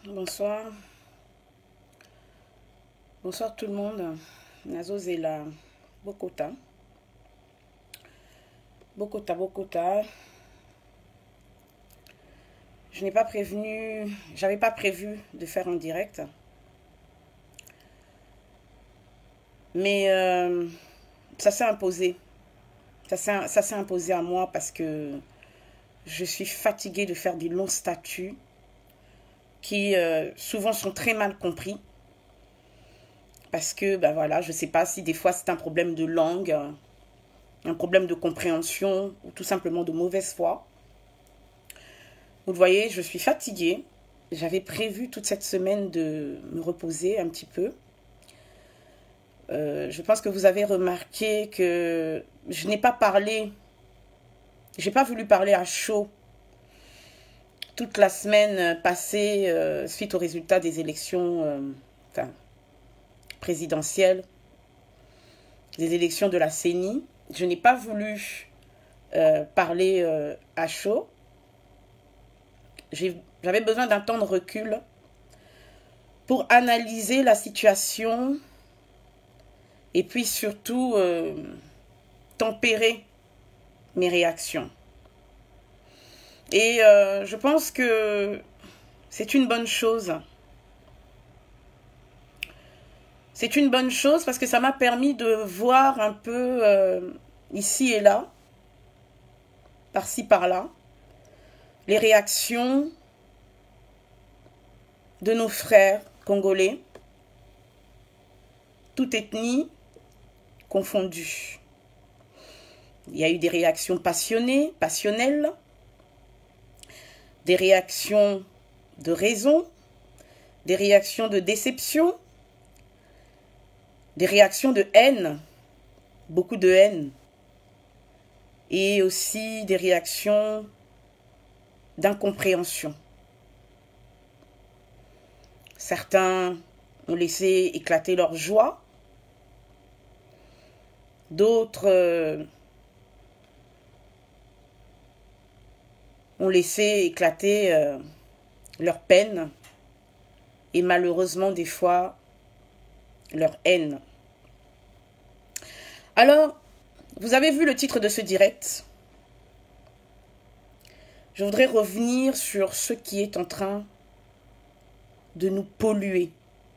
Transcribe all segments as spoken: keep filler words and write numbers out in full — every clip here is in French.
Bonsoir. Bonsoir tout le monde. Nazo Zela Bokota. Bokota, Bokota. Je n'ai pas prévenu, j'avais pas prévu de faire un direct. Mais euh, ça s'est imposé. Ça s'est ça s'est imposé à moi parce que je suis fatiguée de faire des longs statuts qui euh, souvent sont très mal compris. Parce que, ben voilà, je ne sais pas si des fois c'est un problème de langue, un problème de compréhension ou tout simplement de mauvaise foi. Vous le voyez, je suis fatiguée. J'avais prévu toute cette semaine de me reposer un petit peu. Euh, je pense que vous avez remarqué que je n'ai pas parlé, j'ai pas voulu parler à chaud toute la semaine passée euh, suite aux résultats des élections euh, enfin, présidentielles, des élections de la C E N I. Je n'ai pas voulu euh, parler euh, à chaud. J'avais besoin d'un temps de recul pour analyser la situation et puis surtout euh, tempérer mes réactions. Et euh, je pense que c'est une bonne chose. C'est une bonne chose parce que ça m'a permis de voir un peu euh, ici et là, par-ci par-là, les réactions de nos frères congolais, toute ethnie confondue. Il y a eu des réactions passionnées, passionnelles, des réactions de raison, des réactions de déception, des réactions de haine, beaucoup de haine, et aussi des réactions d'incompréhension. Certains ont laissé éclater leur joie, d'autres euh, ont laissé éclater euh, leur peine et malheureusement des fois leur haine. Alors, vous avez vu le titre de ce direct. Je voudrais revenir sur ce qui est en train de nous polluer,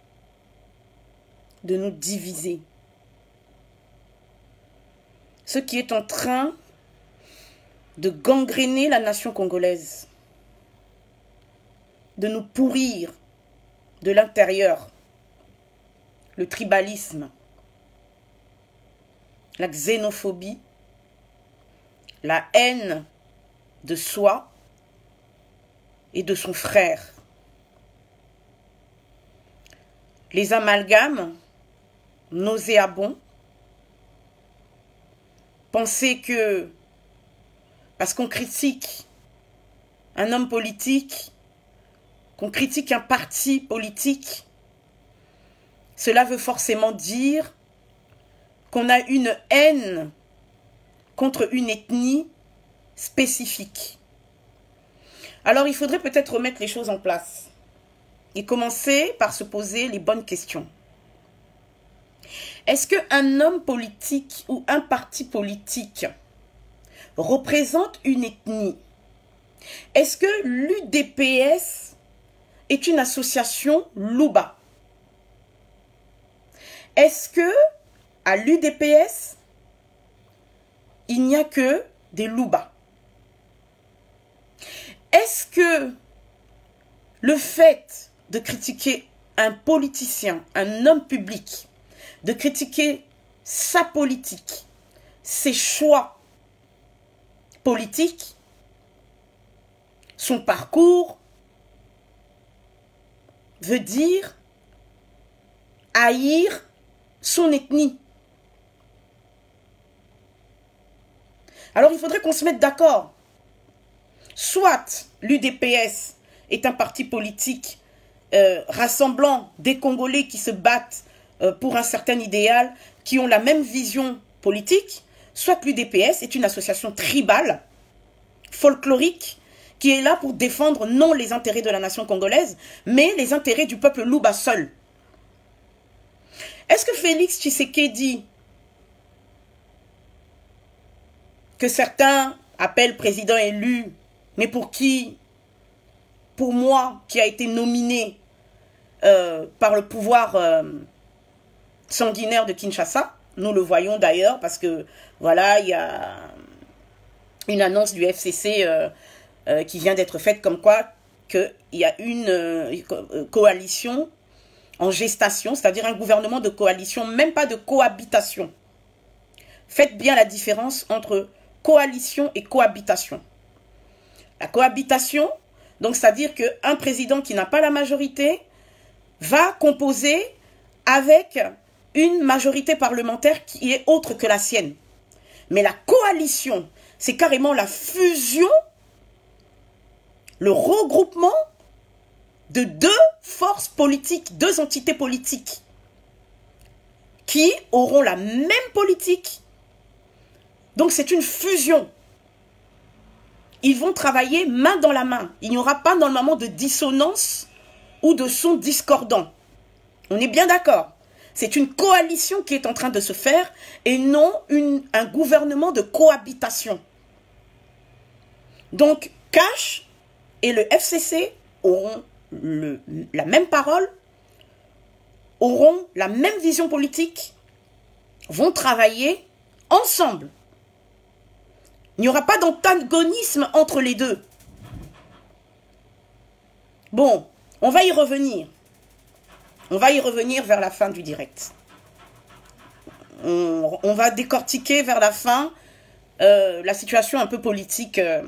de nous diviser. Ce qui est en train de gangréner la nation congolaise, de nous pourrir de l'intérieur, le tribalisme, la xénophobie, la haine de soi et de son frère. Les amalgames nauséabonds, penser que parce qu'on critique un homme politique, qu'on critique un parti politique, cela veut forcément dire qu'on a une haine contre une ethnie spécifique. Alors il faudrait peut-être remettre les choses en place et commencer par se poser les bonnes questions. Est-ce qu'un homme politique ou un parti politique représente une ethnie? Est-ce que l'U D P S est une association Louba? Est-ce que à l'U D P S, il n'y a que des Louba? Est-ce que le fait de critiquer un politicien, un homme public, de critiquer sa politique, ses choix politiques, son parcours, veut dire haïr son ethnie? Alors il faudrait qu'on se mette d'accord. Soit l'U D P S est un parti politique euh, rassemblant des Congolais qui se battent euh, pour un certain idéal, qui ont la même vision politique, soit l'U D P S est une association tribale, folklorique, qui est là pour défendre non les intérêts de la nation congolaise, mais les intérêts du peuple Luba seul. Est-ce que Félix Tshisekedi, que certains appellent président élu, mais pour qui, pour moi, qui a été nominé euh, par le pouvoir euh, sanguinaire de Kinshasa, nous le voyons d'ailleurs parce que, voilà, il y a une annonce du F C C euh, euh, qui vient d'être faite comme quoi qu'il y a une euh, coalition en gestation, c'est-à-dire un gouvernement de coalition, même pas de cohabitation. Faites bien la différence entre coalition et cohabitation. La cohabitation, donc c'est-à-dire qu'un président qui n'a pas la majorité va composer avec une majorité parlementaire qui est autre que la sienne. Mais la coalition, c'est carrément la fusion, le regroupement de deux forces politiques, deux entités politiques qui auront la même politique. Donc c'est une fusion. Ils vont travailler main dans la main. Il n'y aura pas dans le moment de dissonance ou de son discordant. On est bien d'accord. C'est une coalition qui est en train de se faire et non une, un gouvernement de cohabitation. Donc Cash et le F C C auront le, la même parole, auront la même vision politique, vont travailler ensemble. Il n'y aura pas d'antagonisme entre les deux. Bon, on va y revenir. On va y revenir vers la fin du direct. On, on va décortiquer vers la fin euh, la situation un peu politique, euh,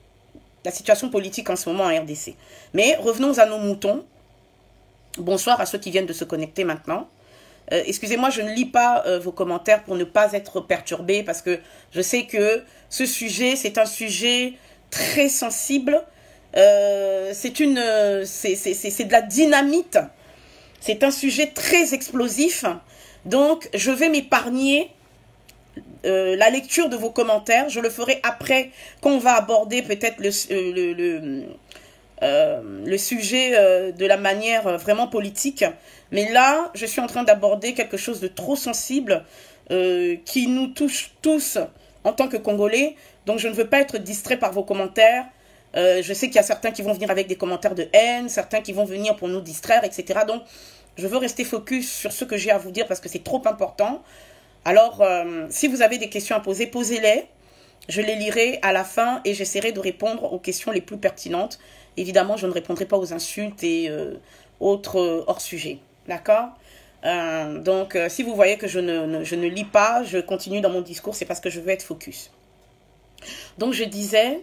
la situation politique en ce moment en R D C. Mais revenons à nos moutons. Bonsoir à ceux qui viennent de se connecter maintenant. Euh, Excusez-moi, je ne lis pas euh, vos commentaires pour ne pas être perturbé parce que je sais que ce sujet, c'est un sujet très sensible. Euh, c'est une, c'est c'est de la dynamite. C'est un sujet très explosif. Donc, je vais m'épargner euh, la lecture de vos commentaires. Je le ferai après quand on va aborder peut-être le, le, le, euh, le sujet euh, de la manière vraiment politique. Mais là, je suis en train d'aborder quelque chose de trop sensible euh, qui nous touche tous en tant que Congolais. Donc, je ne veux pas être distrait par vos commentaires. Euh, je sais qu'il y a certains qui vont venir avec des commentaires de haine, certains qui vont venir pour nous distraire, et cetera. Donc, je veux rester focus sur ce que j'ai à vous dire parce que c'est trop important. Alors, euh, si vous avez des questions à poser, posez-les. Je les lirai à la fin et j'essaierai de répondre aux questions les plus pertinentes. Évidemment, je ne répondrai pas aux insultes et euh, autres euh, hors sujet. D'accord? euh, Donc, euh, si vous voyez que je ne, ne, je ne lis pas, je continue dans mon discours, c'est parce que je veux être focus. Donc, je disais,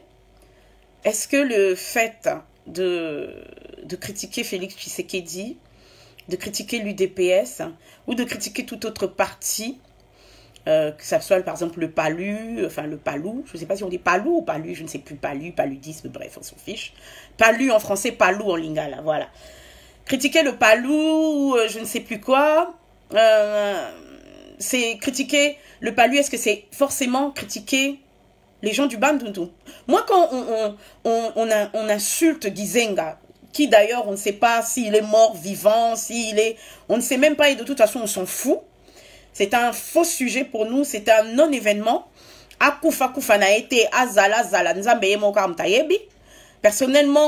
est-ce que le fait de, de critiquer Félix Tshisekedi, de critiquer l'U D P S ou de critiquer toute autre partie, euh, que ça soit par exemple le PALU, enfin le PALU, je ne sais pas si on dit PALU ou PALU, je ne sais plus, PALU, paludisme, bref, on s'en fiche. PALU en français, PALU en lingala, voilà. Critiquer le PALU, euh, je ne sais plus quoi, euh, c'est critiquer le PALU, est-ce que c'est forcément critiquer les gens du Bandundu? Moi, quand on, on, on, on, a, on insulte Gizenga, qui d'ailleurs, on ne sait pas s'il est mort, vivant, s'il est... On ne sait même pas et de toute façon, on s'en fout. C'est un faux sujet pour nous, c'est un non-événement. Akufa kufa na été azala zala nzambe yemoka mtayebi. Personnellement,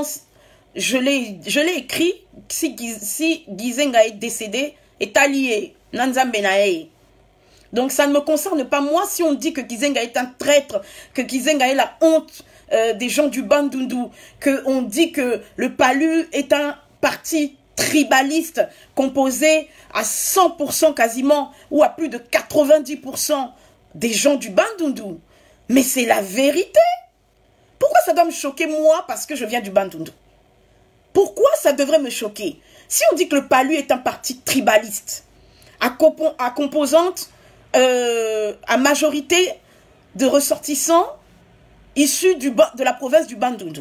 je l'ai écrit, si, si Gizenga est décédé, est allié, nanzambe nae. Donc ça ne me concerne pas. Moi, si on dit que Gizenga est un traître, que Gizenga est la honte euh, des gens du Bandundu, qu'on dit que le PALU est un parti tribaliste composé à cent pour cent quasiment, ou à plus de quatre-vingt-dix pour cent des gens du Bandundu. Mais c'est la vérité. Pourquoi ça doit me choquer moi parce que je viens du Bandundu? Pourquoi ça devrait me choquer? Si on dit que le PALU est un parti tribaliste, à, compo à composante, euh, à majorité de ressortissants issus du, de la province du Bandundu.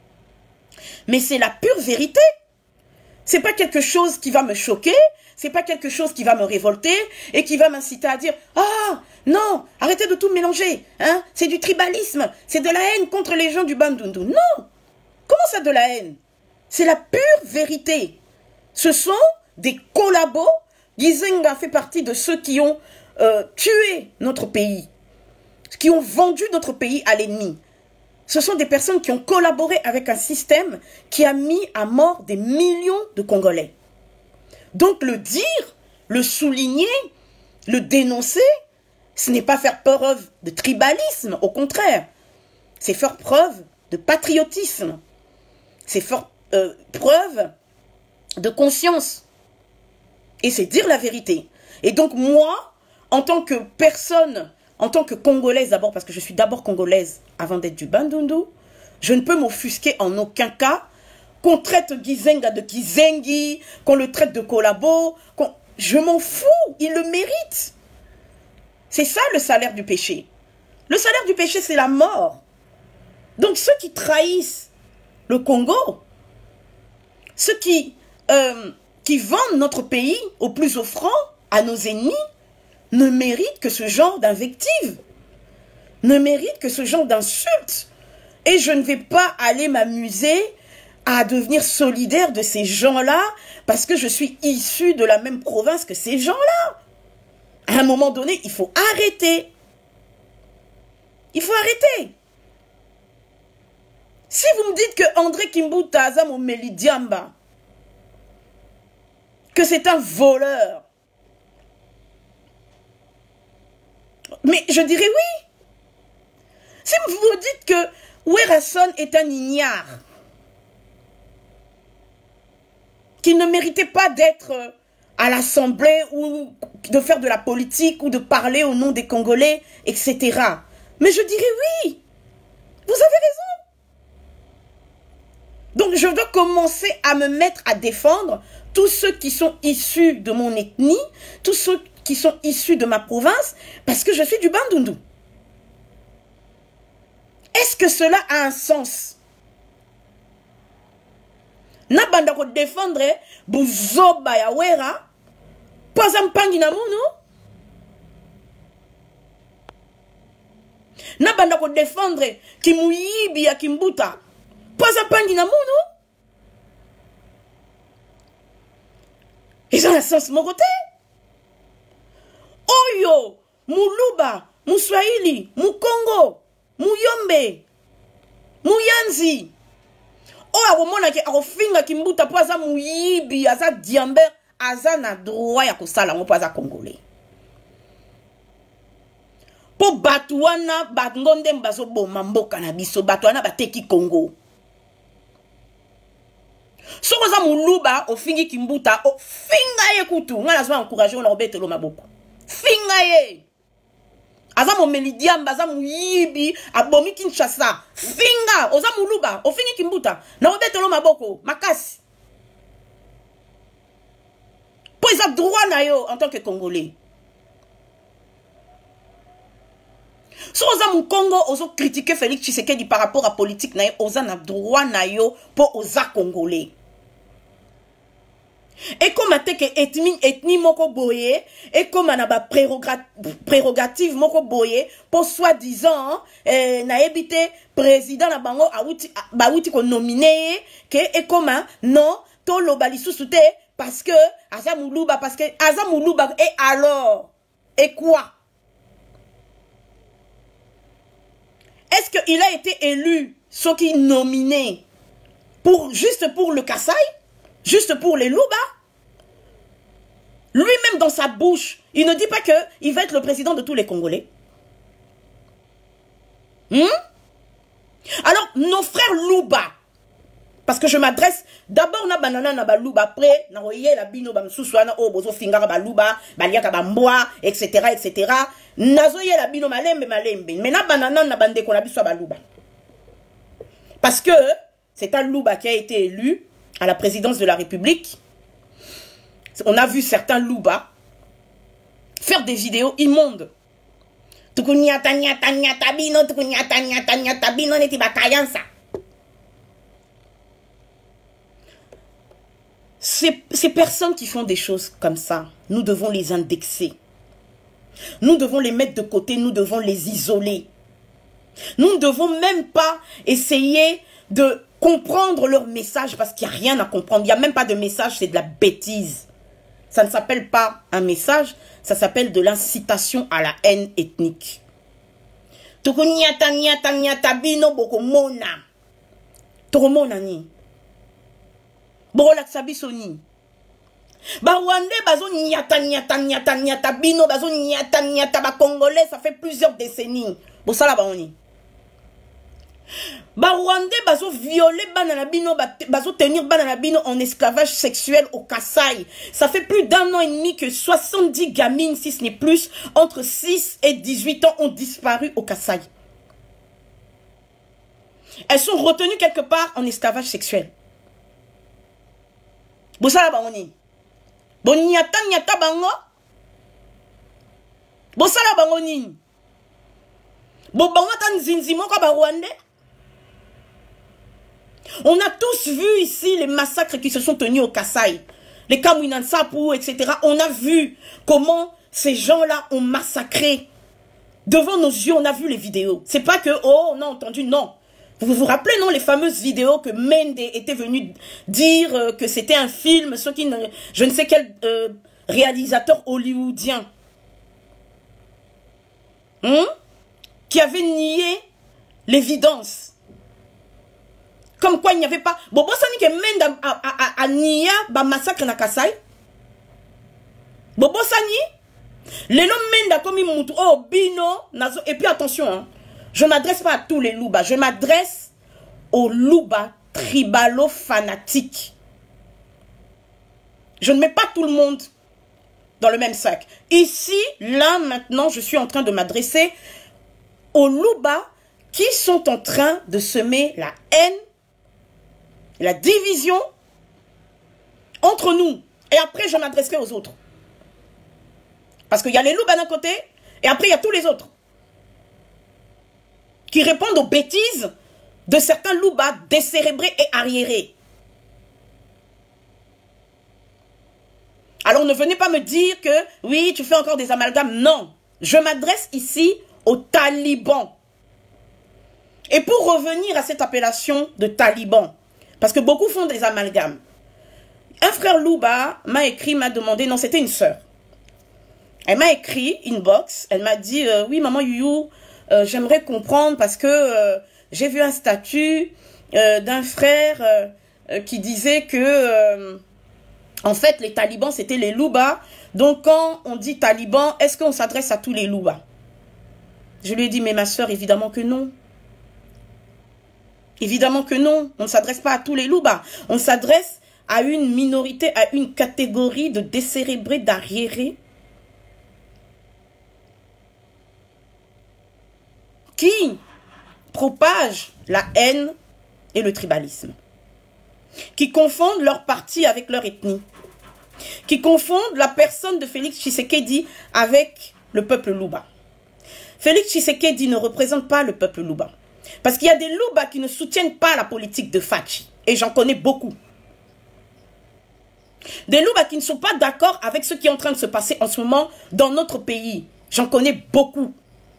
Mais c'est la pure vérité. C'est pas quelque chose qui va me choquer, c'est pas quelque chose qui va me révolter et qui va m'inciter à dire « Ah, non, arrêtez de tout mélanger, hein, c'est du tribalisme, c'est de la haine contre les gens du Bandundu. » Non, Comment ça de la haine? C'est la pure vérité. Ce sont des collabos. Gizenga fait partie de ceux qui ont euh, tué notre pays, qui ont vendu notre pays à l'ennemi. Ce sont des personnes qui ont collaboré avec un système qui a mis à mort des millions de Congolais. Donc le dire, le souligner, le dénoncer, ce n'est pas faire preuve de tribalisme, au contraire. C'est faire preuve de patriotisme. C'est faire euh, preuve de conscience. Et c'est dire la vérité. Et donc moi, en tant que personne, en tant que Congolaise d'abord, parce que je suis d'abord Congolaise avant d'être du Bandundu, je ne peux m'offusquer en aucun cas qu'on traite Gizenga de Gizengi, qu'on le traite de collabo. Je m'en fous, il le mérite. C'est ça le salaire du péché. Le salaire du péché, c'est la mort. Donc ceux qui trahissent le Congo, ceux qui, euh, qui vendent notre pays au plus offrant à nos ennemis, ne méritent que ce genre d'invective, ne méritent que ce genre d'insulte. Et je ne vais pas aller m'amuser à devenir solidaire de ces gens-là parce que je suis issue de la même province que ces gens-là. À un moment donné, il faut arrêter. Il faut arrêter. Si vous me dites que André Kimbuta Azam Melidiamba, que c'est un voleur, mais je dirais oui. Si vous vous dites que Werrason est un ignare, qu'il ne méritait pas d'être à l'Assemblée ou de faire de la politique ou de parler au nom des Congolais, et cetera. Mais je dirais oui. Vous avez raison. Donc je dois commencer à me mettre à défendre tous ceux qui sont issus de mon ethnie, tous ceux qui sont issus de ma province, parce que je suis du Bandundu. Est-ce que cela a un sens? Na banda ko défendre buzoba ya wera, pas un pangi na munu. Na banda ko défendre ki muyibi ya Kimbuta, pas un pangi na munu. Ils ont un sens mon côté. Oyo, Muluba, Muswahili, Mukongo, Muyombe, Muyanzi. Oyo akomona ke akofinga Kimbuta po aza muyibi, aza diamber, aza na droit ya kosala ngo po aza Congolais. Po batu wana bangonde mbazo boma mboka na biso, batu wana bateki Congo. So koza Muluba ofingi Kimbuta, o finga ye kutu, nga nazwa encourager on obetelo maboko. Finga ye. Aza mo Melidiamba, aza muyibi, abomi Kinshasa. Finga, oza Muluba, ofingi Kimbuta, na obetelo maboko, makasi. Po isa droit na yo en tant que Congolais. So oza mu Congo, ozo critiquer Félix Tshisekedi par rapport à politique na yo, oza na droit na yo po oza Congolais. Et comme a te que ethnie ethnie moko boye, et comme on a ba prérogative moko boye, pour soi-disant, eh, na ebité président na bango a outi ba outi ko nominé, que et comme non, to lo balisu soute parce que Aza Muluba, parce que Aza Muluba, et alors, et quoi? Est-ce qu'il a été élu, ce qui est nominé, pour, juste pour le Kassai? Juste pour les Luba? Lui-même dans sa bouche, il ne dit pas qu'il va être le président de tous les Congolais. Hmm? Alors, nos frères Luba, parce que je m'adresse d'abord na banana na baluba, après na oye la bino bam suswana o bozo fingara baluba, baliaka bamboa, et cetera et cetera. Nazoye la bino malembe malembe, mais na banana na bande qu'on a biswa baluba. Parce que c'est un Luba qui a été élu à la présidence de la République. On a vu certains Luba faire des vidéos immondes. Ces, ces personnes qui font des choses comme ça, nous devons les indexer. Nous devons les mettre de côté, nous devons les isoler. Nous ne devons même pas essayer de comprendre leur message parce qu'il n'y a rien à comprendre. Il n'y a même pas de message, c'est de la bêtise. Ça ne s'appelle pas un message, ça s'appelle de l'incitation à la haine ethnique. Toko nyata nyata nyata bino boko mona. Toko mona ni. Boko laksabi soni. Ba Rwandais bazo nyata nyata nyata nyata bino bazo nyata nyata ba Congolais ça fait plusieurs décennies. Bo sala ba oni. Ba Rwandais bazo violer banana bino bazo tenir banana bino en esclavage sexuel au Kasaï. Ça fait plus d'un an et demi que soixante-dix gamines si ce n'est plus entre six et dix-huit ans ont disparu au Kasaï. Elles sont retenues quelque part en esclavage sexuel. Bo sala ba oni. Bon nyata nyata bango. Bon sala bango nini. Bon bango tan zinzi moko ba Rwandais. On a tous vu ici les massacres qui se sont tenus au Kasaï. Les Kamwinansapu, et cetera. On a vu comment ces gens-là ont massacré. Devant nos yeux, on a vu les vidéos. C'est pas que, oh, on a entendu, non. Vous vous rappelez, non, les fameuses vidéos que Mende était venu dire euh, que c'était un film, ceux qui ne, je ne sais quel euh, réalisateur hollywoodien, hein, qui avait nié l'évidence. Comme quoi il n'y avait pas... Bon, bon, ça n'est que Mende a, a, a, a nié le massacre na Kasaï. Bon, bon, ça nie. Les noms Mende a commis mon oh, bino, nazo. Et puis attention, hein. Je ne m'adresse pas à tous les loubas. Je m'adresse aux loubas tribalo-fanatiques. Je ne mets pas tout le monde dans le même sac. Ici, là, maintenant, je suis en train de m'adresser aux loubas qui sont en train de semer la haine, la division entre nous. Et après, je m'adresserai aux autres. Parce qu'il y a les loubas d'un côté, et après, il y a tous les autres. Qui répondent aux bêtises de certains loubas décérébrés et arriérés. Alors ne venez pas me dire que, oui, tu fais encore des amalgames. Non, je m'adresse ici aux talibans. Et pour revenir à cette appellation de taliban, parce que beaucoup font des amalgames, un frère louba m'a écrit, m'a demandé, non, c'était une sœur. Elle m'a écrit, inbox, elle m'a dit, euh, oui, maman Youyou, Euh, j'aimerais comprendre parce que euh, j'ai vu un statut euh, d'un frère euh, euh, qui disait que euh, en fait les talibans c'était les loubas. Donc quand on dit taliban, est-ce qu'on s'adresse à tous les loubas? Je lui ai dit mais ma soeur, évidemment que non. Évidemment que non, on ne s'adresse pas à tous les loubas. On s'adresse à une minorité, à une catégorie de décérébrés, d'arriérés qui propagent la haine et le tribalisme, qui confondent leur parti avec leur ethnie, qui confondent la personne de Félix Tshisekedi avec le peuple louba. Félix Tshisekedi ne représente pas le peuple louba, parce qu'il y a des loubas qui ne soutiennent pas la politique de Fachi, et j'en connais beaucoup. Des loubas qui ne sont pas d'accord avec ce qui est en train de se passer en ce moment dans notre pays, j'en connais beaucoup.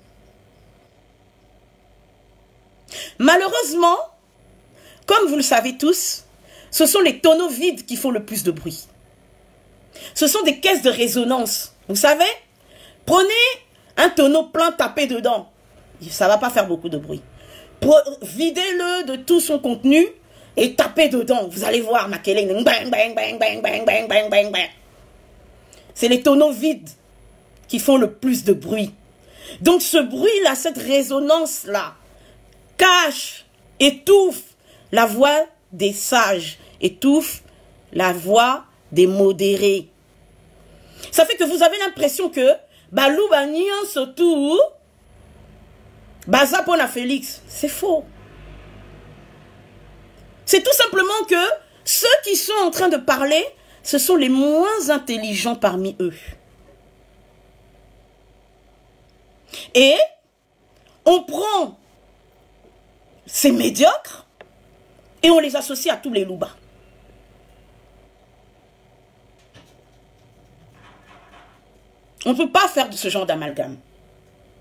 Malheureusement, comme vous le savez tous, ce sont les tonneaux vides qui font le plus de bruit. Ce sont des caisses de résonance. Vous savez, prenez un tonneau plein, tapez dedans. Ça ne va pas faire beaucoup de bruit. Videz-le de tout son contenu et tapez dedans. Vous allez voir, Makelele. Bang, bang, bang, bang, bang, bang, bang, bang, bang. C'est les tonneaux vides qui font le plus de bruit. Donc ce bruit-là, cette résonance-là, cache, étouffe la voix des sages, étouffe la voix des modérés. Ça fait que vous avez l'impression que Balou Bagnan surtout Bazapona Félix. C'est faux. C'est tout simplement que ceux qui sont en train de parler, ce sont les moins intelligents parmi eux. Et on prend ces médiocres et on les associe à tous les loubas. On ne peut pas faire de ce genre d'amalgame.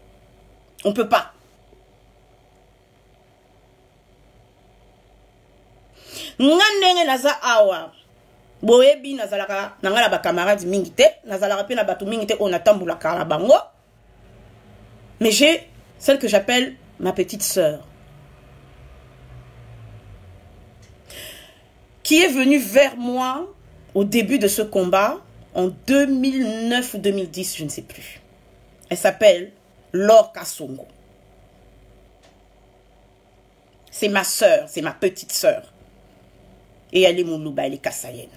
On ne peut pas. Ngandenge naza awa. Boyebi nazalaka nangala ba camarades mingite, nazalaka pe na batu mingite on atambula karabango. Mais j'ai celle que j'appelle ma petite sœur, qui est venue vers moi au début de ce combat en deux mille neuf ou deux mille dix, je ne sais plus. Elle s'appelle Laure Kassongo. C'est ma sœur, c'est ma petite sœur. Et elle est Moulouba, elle est Kassayenne.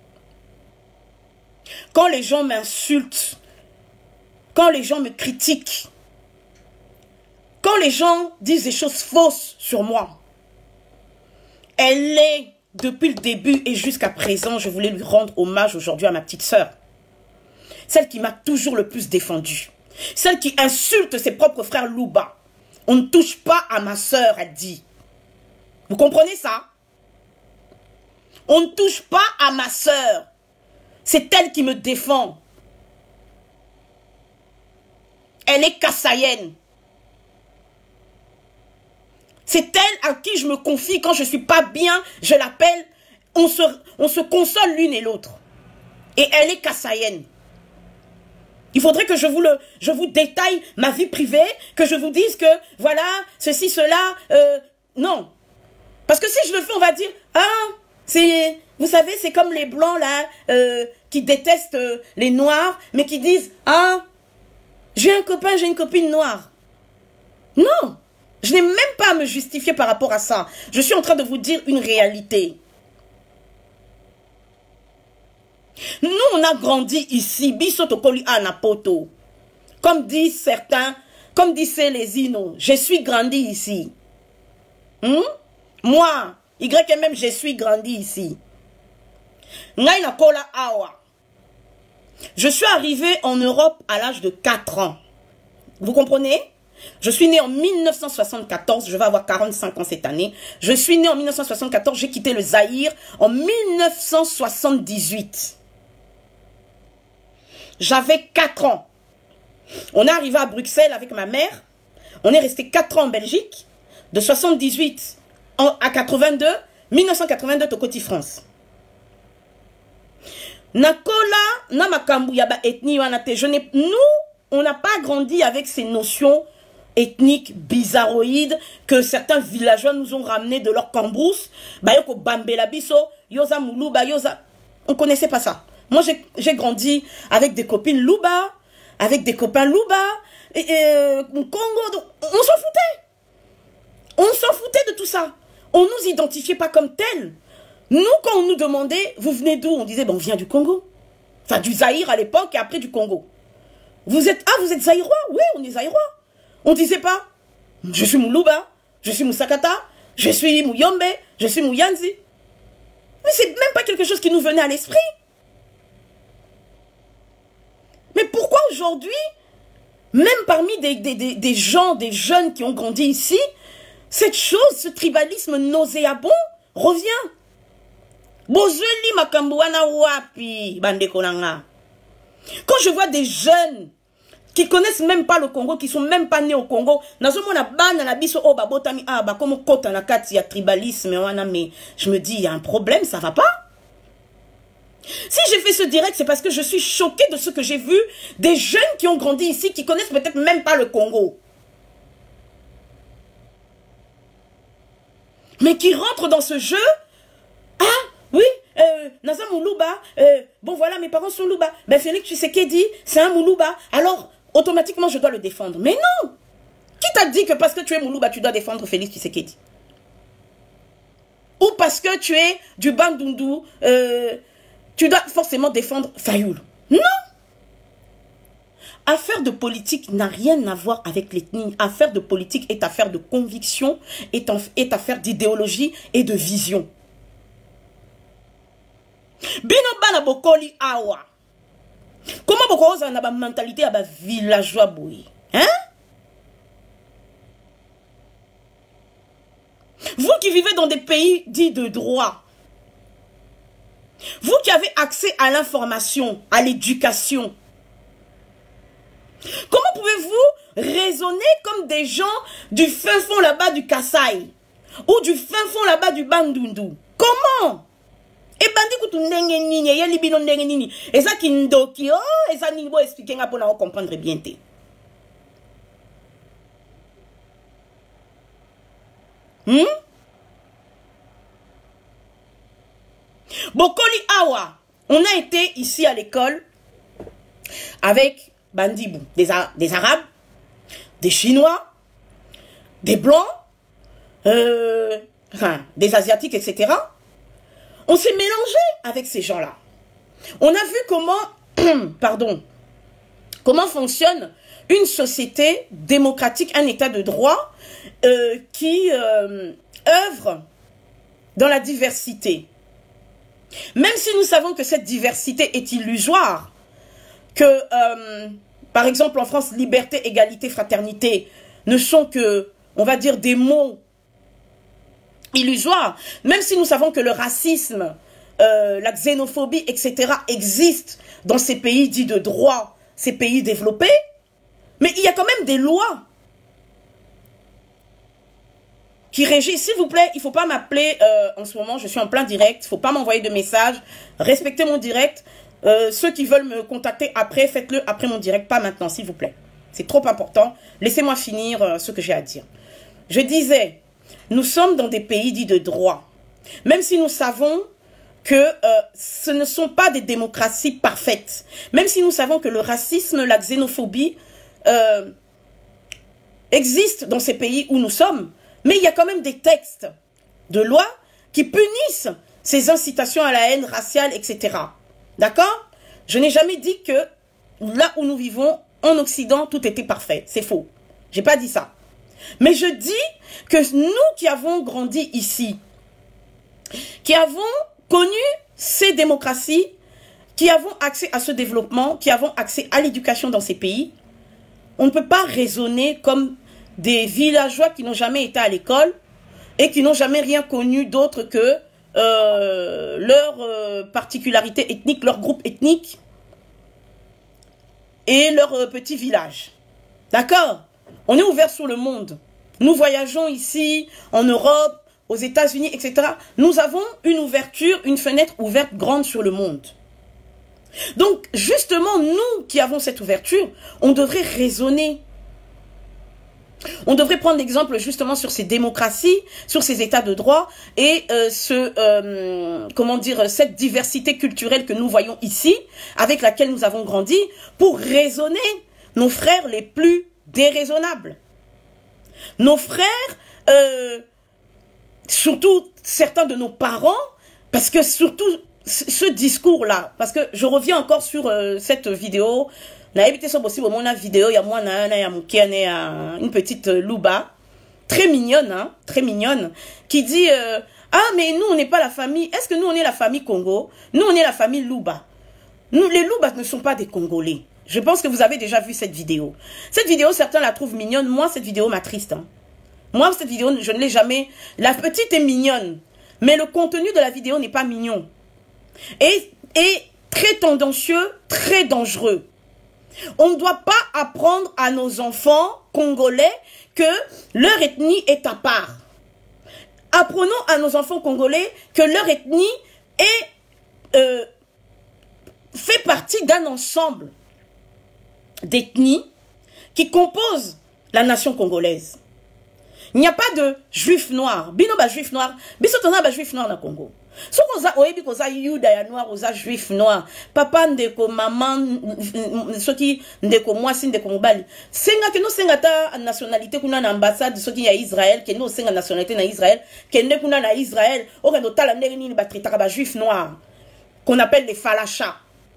Quand les gens m'insultent, quand les gens me critiquent, quand les gens disent des choses fausses sur moi, elle est, depuis le début et jusqu'à présent, je voulais lui rendre hommage aujourd'hui à ma petite sœur. Celle qui m'a toujours le plus défendue. Celle qui insulte ses propres frères Louba. On ne touche pas à ma sœur, elle dit. Vous comprenez ça? On ne touche pas à ma sœur. C'est elle qui me défend. Elle est Kassayenne. C'est elle à qui je me confie quand je ne suis pas bien. Je l'appelle. On se, on se console l'une et l'autre. Et elle est Kassayenne. Il faudrait que je vous, le, je vous détaille ma vie privée. Que je vous dise que, voilà, ceci, cela. Euh, non. Parce que si je le fais, on va dire, ah, c'est, vous savez, c'est comme les blancs là, euh, qui détestent euh, les noirs, mais qui disent, ah, j'ai un copain, j'ai une copine noire. Non, je n'ai même pas à me justifier par rapport à ça. Je suis en train de vous dire une réalité. Nous, on a grandi ici, Bisotokoli Anapoto. Comme disent certains, comme disaient les Inos, je suis grandi ici. Hmm? Moi, Y même, je suis grandi ici. Je suis arrivé en Europe à l'âge de quatre ans. Vous comprenez? Je suis né en mille neuf cent soixante-quatorze, je vais avoir quarante-cinq ans cette année. Je suis né en mille neuf cent soixante-quatorze, j'ai quitté le Zaïre en mille neuf cent soixante-dix-huit. J'avais quatre ans. On est arrivé à Bruxelles avec ma mère. On est resté quatre ans en Belgique. De soixante-dix-huit à quatre-vingt-deux, mille neuf cent quatre-vingt-deux, Tokoti France. Nakola, Namakambu, Yaba ethnie, je n'ai, nous, on n'a pas grandi avec ces notions ethniques bizarroïdes que certains villageois nous ont ramenées de leur cambrousse. Bayoko Bambela Biso, Yosa Moulouba, Yosa. On ne connaissait pas ça. Moi, j'ai grandi avec des copines Louba, avec des copains Louba, et, et Congo. On s'en foutait. On s'en foutait de tout ça. On ne nous identifiait pas comme tels. Nous, quand on nous demandait, vous venez d'où? On disait, ben, on vient du Congo. Enfin, du Zaïre à l'époque et après du Congo. Vous êtes, ah, vous êtes Zaïrois? Oui, on est Zaïrois. On ne disait pas, je suis Moulouba, je suis Moussakata, je suis Mouyombe, je suis Mouyanzi. Mais c'est même pas quelque chose qui nous venait à l'esprit. Mais pourquoi aujourd'hui, même parmi des, des, des, des gens, des jeunes qui ont grandi ici, cette chose, ce tribalisme nauséabond revient? Quand je vois des jeunes qui connaissent même pas le Congo, qui sont même pas nés au Congo, je me dis, il y a un problème, ça va pas. Si j'ai fait ce direct, c'est parce que je suis choquée de ce que j'ai vu des jeunes qui ont grandi ici, qui connaissent peut-être même pas le Congo. Mais qui rentrent dans ce jeu. Ah, oui, euh, Naza Moulouba, euh, bon voilà, mes parents sont Louba. Ben Félix Tshisekedi, c'est un Moulouba. Alors, automatiquement, je dois le défendre. Mais non! Qui t'a dit que parce que tu es Moulouba, tu dois défendre Félix Tshisekedi? Ou parce que tu es du Bandundu, euh, tu dois forcément défendre Fayoul? Non! Affaire de politique n'a rien à voir avec l'ethnie. Affaire de politique est affaire de conviction, est, en, est affaire d'idéologie et de vision. Bino bana bokoli awa. Comment boko oza na ba mentalité à ba villageois boui? Hein? Vous qui vivez dans des pays dits de droit, vous qui avez accès à l'information, à l'éducation, comment pouvez-vous raisonner comme des gens du fin fond là-bas du Kasaï ou du fin fond là-bas du Bandundu? Comment? Et bandi kutu ndenge nini, ya libino ndenge nini. Et ça qui ndoki, oh, et ça ni bo expliquer nga pour na comprendre bien te. Hmm? Bokoli Awa, on a été ici à l'école avec Bandibou, des, des Arabes, des Chinois, des Blancs, euh, enfin, des Asiatiques, et cetera. On s'est mélangé avec ces gens-là. On a vu comment, pardon, comment fonctionne une société démocratique, un état de droit euh, qui euh, œuvre dans la diversité. Même si nous savons que cette diversité est illusoire, que, euh, par exemple, en France, liberté, égalité, fraternité ne sont que, on va dire, des mots illusoires, même si nous savons que le racisme, euh, la xénophobie, et cetera existent dans ces pays dits de droit, ces pays développés, mais il y a quand même des lois qui régissent. S'il vous plaît, il ne faut pas m'appeler euh, en ce moment, je suis en plein direct, il ne faut pas m'envoyer de messages, respectez mon direct. Euh, ceux qui veulent me contacter après, faites-le après mon direct, pas maintenant, s'il vous plaît. C'est trop important. Laissez-moi finir euh, ce que j'ai à dire. Je disais, nous sommes dans des pays dits de droit. Même si nous savons que euh, ce ne sont pas des démocraties parfaites. Même si nous savons que le racisme, la xénophobie euh, existent dans ces pays où nous sommes. Mais il y a quand même des textes de loi qui punissent ces incitations à la haine raciale, et cetera. D'accord? Je n'ai jamais dit que là où nous vivons, en Occident, tout était parfait. C'est faux. J'ai pas dit ça. Mais je dis que nous qui avons grandi ici, qui avons connu ces démocraties, qui avons accès à ce développement, qui avons accès à l'éducation dans ces pays, on ne peut pas raisonner comme des villageois qui n'ont jamais été à l'école et qui n'ont jamais rien connu d'autre que euh, leur euh, particularité ethnique, leur groupe ethnique et leur euh, petit village. D'accord? On est ouvert sur le monde. Nous voyageons ici, en Europe, aux États-Unis, et cetera. Nous avons une ouverture, une fenêtre ouverte grande sur le monde. Donc, justement, nous qui avons cette ouverture, on devrait raisonner. On devrait prendre l'exemple justement sur ces démocraties, sur ces états de droit et euh, ce, euh, comment dire, cette diversité culturelle que nous voyons ici, avec laquelle nous avons grandi, pour raisonner nos frères les plus déraisonnables. Nos frères, euh, surtout certains de nos parents, parce que surtout ce discours-là, parce que je reviens encore sur euh, cette vidéo. Na évité ça possible mon vidéo, il y a moi na ya une petite louba très mignonne hein, très mignonne qui dit euh, ah mais nous on n'est pas la famille. Est-ce que nous on est la famille Congo? Nous on est la famille Louba. Nous les Loubas ne sont pas des Congolais. Je pense que vous avez déjà vu cette vidéo. Cette vidéo certains la trouvent mignonne, moi cette vidéo m'attriste. Hein. Moi cette vidéo je ne l'ai jamais. La petite est mignonne, mais le contenu de la vidéo n'est pas mignon. Et et très tendancieux, très dangereux. On ne doit pas apprendre à nos enfants congolais que leur ethnie est à part. Apprenons à nos enfants congolais que leur ethnie est, euh, fait partie d'un ensemble d'ethnies qui composent la nation congolaise. Il n'y a pas de juifs noirs. Bino ba juif noir. Bisotona ba juif noir na Congo. So koza oyebi koza yuda ya noir oza juif noir. Papa ndeko maman soki ndeko mwasi ndeko mobali. Senga ke no senga ta nationalité kuna na ambassade soki ya Israël ke no senga nationalité na Israël ke ne kuna na Israël o ke no tala ndenge nini ba traitaka ba juif noir qu'on appelle les falachas.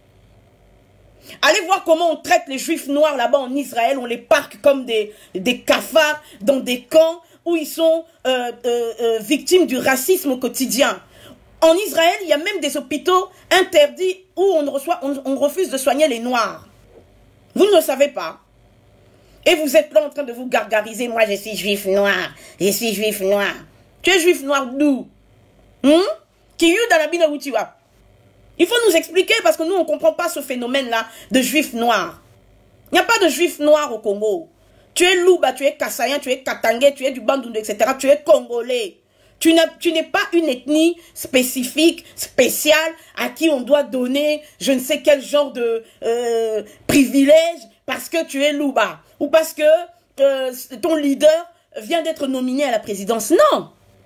Allez voir comment on traite les juifs noirs là-bas en Israël. On les parque comme des, des cafards dans des camps où ils sont euh, euh, euh, victimes du racisme au quotidien. En Israël, il y a même des hôpitaux interdits où on, reçoit, on, on refuse de soigner les noirs. Vous ne le savez pas. Et vous êtes là en train de vous gargariser. Moi, je suis juif noir. Je suis juif noir. Tu es juif noir d'où? Hum? Qui est dans la bine où tu vas? Il faut nous expliquer parce que nous, on ne comprend pas ce phénomène-là de juifs noirs. Il n'y a pas de juifs noirs au Congo. Tu es Louba, tu es Kassayan, tu es Katangé, tu es du Bandundu, et cetera. Tu es Congolais. Tu n'es pas une ethnie spécifique, spéciale, à qui on doit donner je ne sais quel genre de euh, privilège parce que tu es Louba ou parce que euh, ton leader vient d'être nominé à la présidence. Non.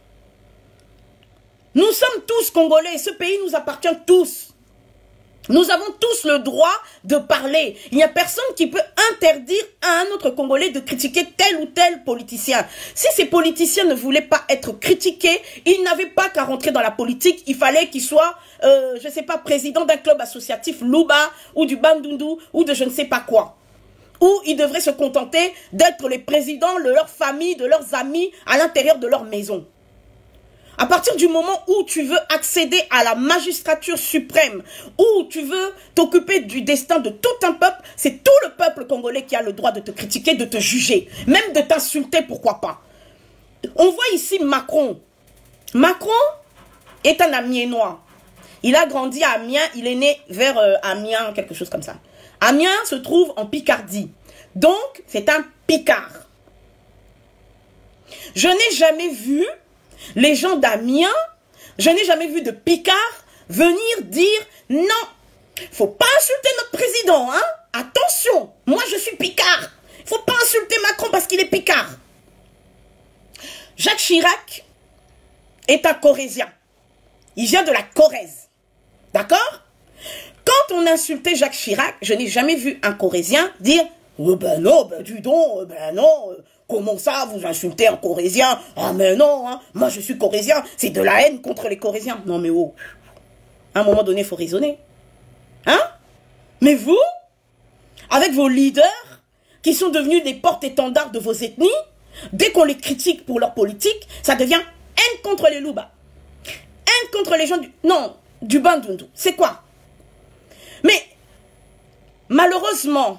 Nous sommes tous Congolais. Ce pays nous appartient tous. Nous avons tous le droit de parler. Il n'y a personne qui peut interdire à un autre Congolais de critiquer tel ou tel politicien. Si ces politiciens ne voulaient pas être critiqués, ils n'avaient pas qu'à rentrer dans la politique. Il fallait qu'ils soient, euh, je ne sais pas, président d'un club associatif Louba ou du Bandundu ou de je ne sais pas quoi. Ou ils devraient se contenter d'être les présidents de leur famille, de leurs amis à l'intérieur de leur maison. À partir du moment où tu veux accéder à la magistrature suprême, où tu veux t'occuper du destin de tout un peuple, c'est tout le peuple congolais qui a le droit de te critiquer, de te juger, même de t'insulter, pourquoi pas. On voit ici Macron. Macron est un Amiénois. Il a grandi à Amiens, il est né vers euh, Amiens, quelque chose comme ça. Amiens se trouve en Picardie. Donc, c'est un Picard. Je n'ai jamais vu les gens d'Amiens, je n'ai jamais vu de Picard venir dire non, faut pas insulter notre président, hein? Attention, moi je suis Picard. Faut pas insulter Macron parce qu'il est Picard. Jacques Chirac est un Corrézien. Il vient de la Corrèze. D'accord? Quand on insultait Jacques Chirac, je n'ai jamais vu un Corrézien dire oh ben non, ben dis donc, ben non. Comment ça, vous insultez un Corrézien? Ah mais non, hein, moi je suis Corrézien, c'est de la haine contre les Corréziens. Non mais oh, à un moment donné, il faut raisonner. Hein? Mais vous, avec vos leaders, qui sont devenus des porte-étendards de vos ethnies, dès qu'on les critique pour leur politique, ça devient haine contre les Louba. Haine contre les gens du... Non, du Bandundu. C'est quoi? Mais, malheureusement,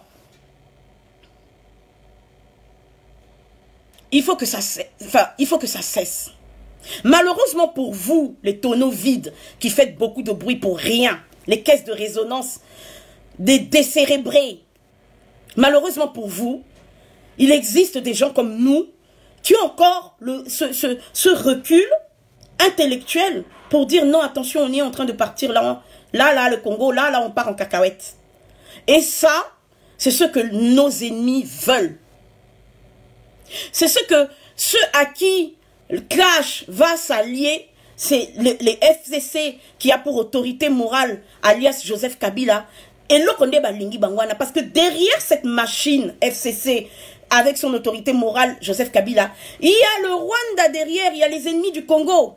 Il faut que ça cesse. Enfin, il faut que ça cesse. Malheureusement pour vous, les tonneaux vides qui faites beaucoup de bruit pour rien, les caisses de résonance des décérébrés, malheureusement pour vous, il existe des gens comme nous qui ont encore le, ce, ce, ce recul intellectuel pour dire non, attention, on est en train de partir là, là, là, le Congo, là, là, on part en cacahuète. Et ça, c'est ce que nos ennemis veulent. C'est ce que ceux à qui le clash va s'allier, c'est les, les F C C qui a pour autorité morale alias Joseph Kabila et l'Okonde Balingi Bangwana. Parce que derrière cette machine F C C avec son autorité morale Joseph Kabila, il y a le Rwanda derrière, il y a les ennemis du Congo.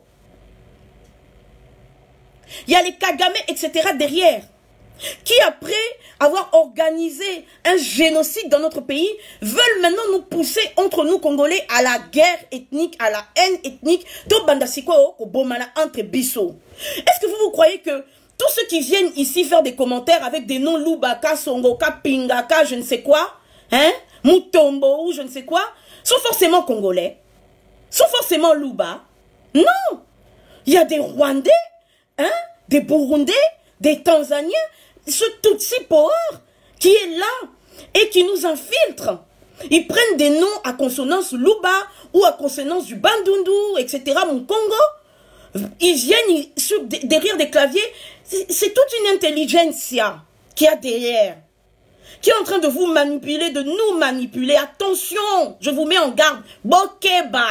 Il y a les Kagame, et cetera derrière. Qui, après avoir organisé un génocide dans notre pays, veulent maintenant nous pousser entre nous Congolais à la guerre ethnique, à la haine ethnique, entre biso. Est-ce que vous, vous croyez que tous ceux qui viennent ici faire des commentaires avec des noms Lubaka, Songoka, Pingaka, je ne sais quoi, hein, Mutombo ou je ne sais quoi, sont forcément Congolais, sont forcément Luba? Non! Il y a des Rwandais, hein, des Burundais, des Tanzaniens, ce Tutsi Power qui est là et qui nous infiltre. Ils prennent des noms à consonance Luba ou à consonance du Bandundu, et cetera. Mon Congo, ils viennent ils, sur, derrière des claviers. C'est toute une intelligentsia qui a derrière, qui est en train de vous manipuler, de nous manipuler. Attention, je vous mets en garde. Bokeba.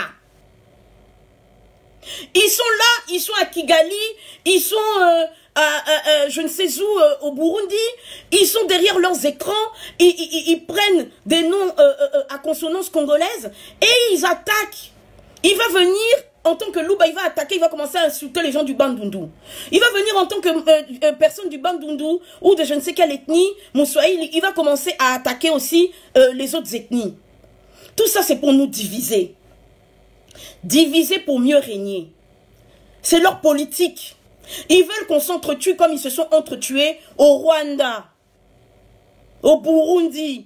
Ils sont là, ils sont à Kigali, ils sont... Euh, Euh, euh, euh, je ne sais où, euh, au Burundi, ils sont derrière leurs écrans, ils, ils, ils prennent des noms euh, euh, à consonance congolaise et ils attaquent. Il va venir en tant que Louba, il va attaquer, il va commencer à insulter les gens du Bandundu. Il va venir en tant que euh, euh, personne du Bandundu ou de je ne sais quelle ethnie, Moussoaï, il va commencer à attaquer aussi euh, les autres ethnies. Tout ça, c'est pour nous diviser. Diviser pour mieux régner. C'est leur politique. Ils veulent qu'on s'entretue comme ils se sont entretués au Rwanda, au Burundi.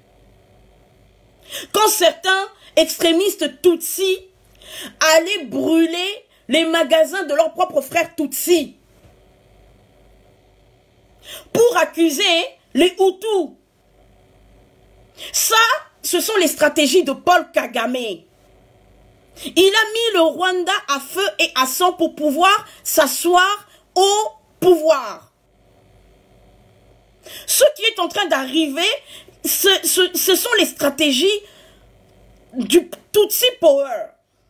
Quand certains extrémistes Tutsis allaient brûler les magasins de leurs propres frères Tutsis pour accuser les Hutus. Ça, ce sont les stratégies de Paul Kagame. Il a mis le Rwanda à feu et à sang pour pouvoir s'asseoir au pouvoir. Ce qui est en train d'arriver, ce, ce, ce sont les stratégies du Tutsi Power.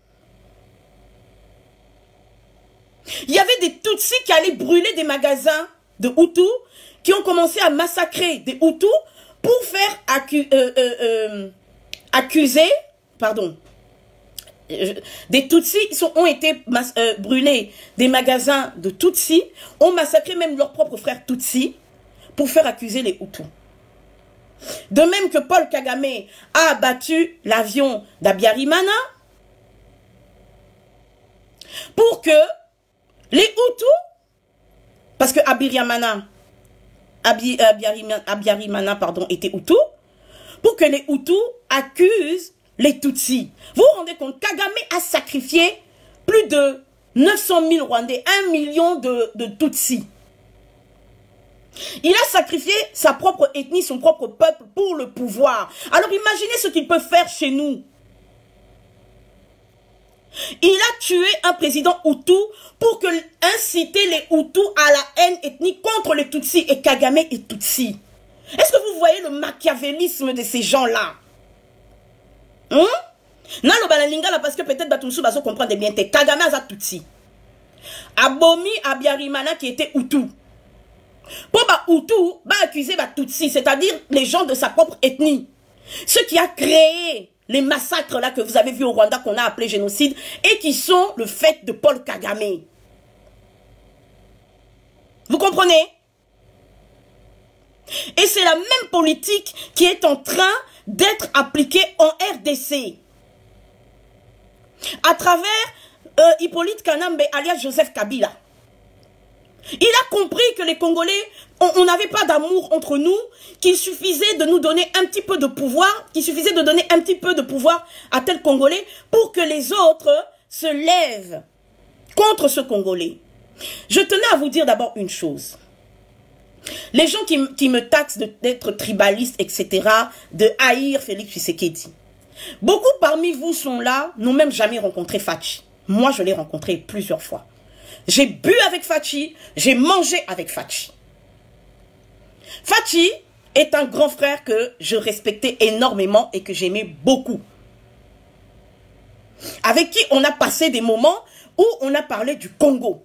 Il y avait des Tutsis qui allaient brûler des magasins de Hutus, qui ont commencé à massacrer des Hutus pour faire accu euh, euh, euh, accuser, pardon, des Tutsis sont, ont été euh, brûlés, des magasins de Tutsis, ont massacré même leurs propres frères Tutsis pour faire accuser les Hutus. De même que Paul Kagame a abattu l'avion d'Abiyarimana pour que les Hutus, parce que Abiyarimana, Abiyarimana, Abiyarimana pardon, était Hutu, pour que les Hutus accusent les Tutsis. Vous vous rendez compte, Kagame a sacrifié plus de neuf cent mille Rwandais, un million de, de Tutsis. Il a sacrifié sa propre ethnie, son propre peuple pour le pouvoir. Alors imaginez ce qu'il peut faire chez nous. Il a tué un président Hutu pour que, inciter les Hutus à la haine ethnique contre les Tutsis. Et Kagame est Tutsi. Est-ce que vous voyez le machiavélisme de ces gens-là? Hum? Nalo balalinga parce que peut-être Batumsu va se comprendre bien. Kagame a Tutsi. Abomi Abiyarimana qui était Hutu. Pour ba Hutu, ba accuser ba Tutsi, c'est-à-dire les gens de sa propre ethnie. Ce qui a créé les massacres là que vous avez vus au Rwanda qu'on a appelé génocide et qui sont le fait de Paul Kagame. Vous comprenez? Et c'est la même politique qui est en train d'être appliquée en R D C. À travers euh, Hippolyte Kanambe alias Joseph Kabila. Il a compris que les Congolais, on n'avait pas d'amour entre nous, qu'il suffisait de nous donner un petit peu de pouvoir, qu'il suffisait de donner un petit peu de pouvoir à tel Congolais pour que les autres se lèvent contre ce Congolais. Je tenais à vous dire d'abord une chose. Les gens qui, qui me taxent d'être tribaliste, et cetera, de haïr Félix Tshisekedi. Beaucoup parmi vous sont là, n'ont même jamais rencontré Fachi. Moi, je l'ai rencontré plusieurs fois. J'ai bu avec Fachi, j'ai mangé avec Fachi. Fachi est un grand frère que je respectais énormément et que j'aimais beaucoup. Avec qui on a passé des moments où on a parlé du Congo.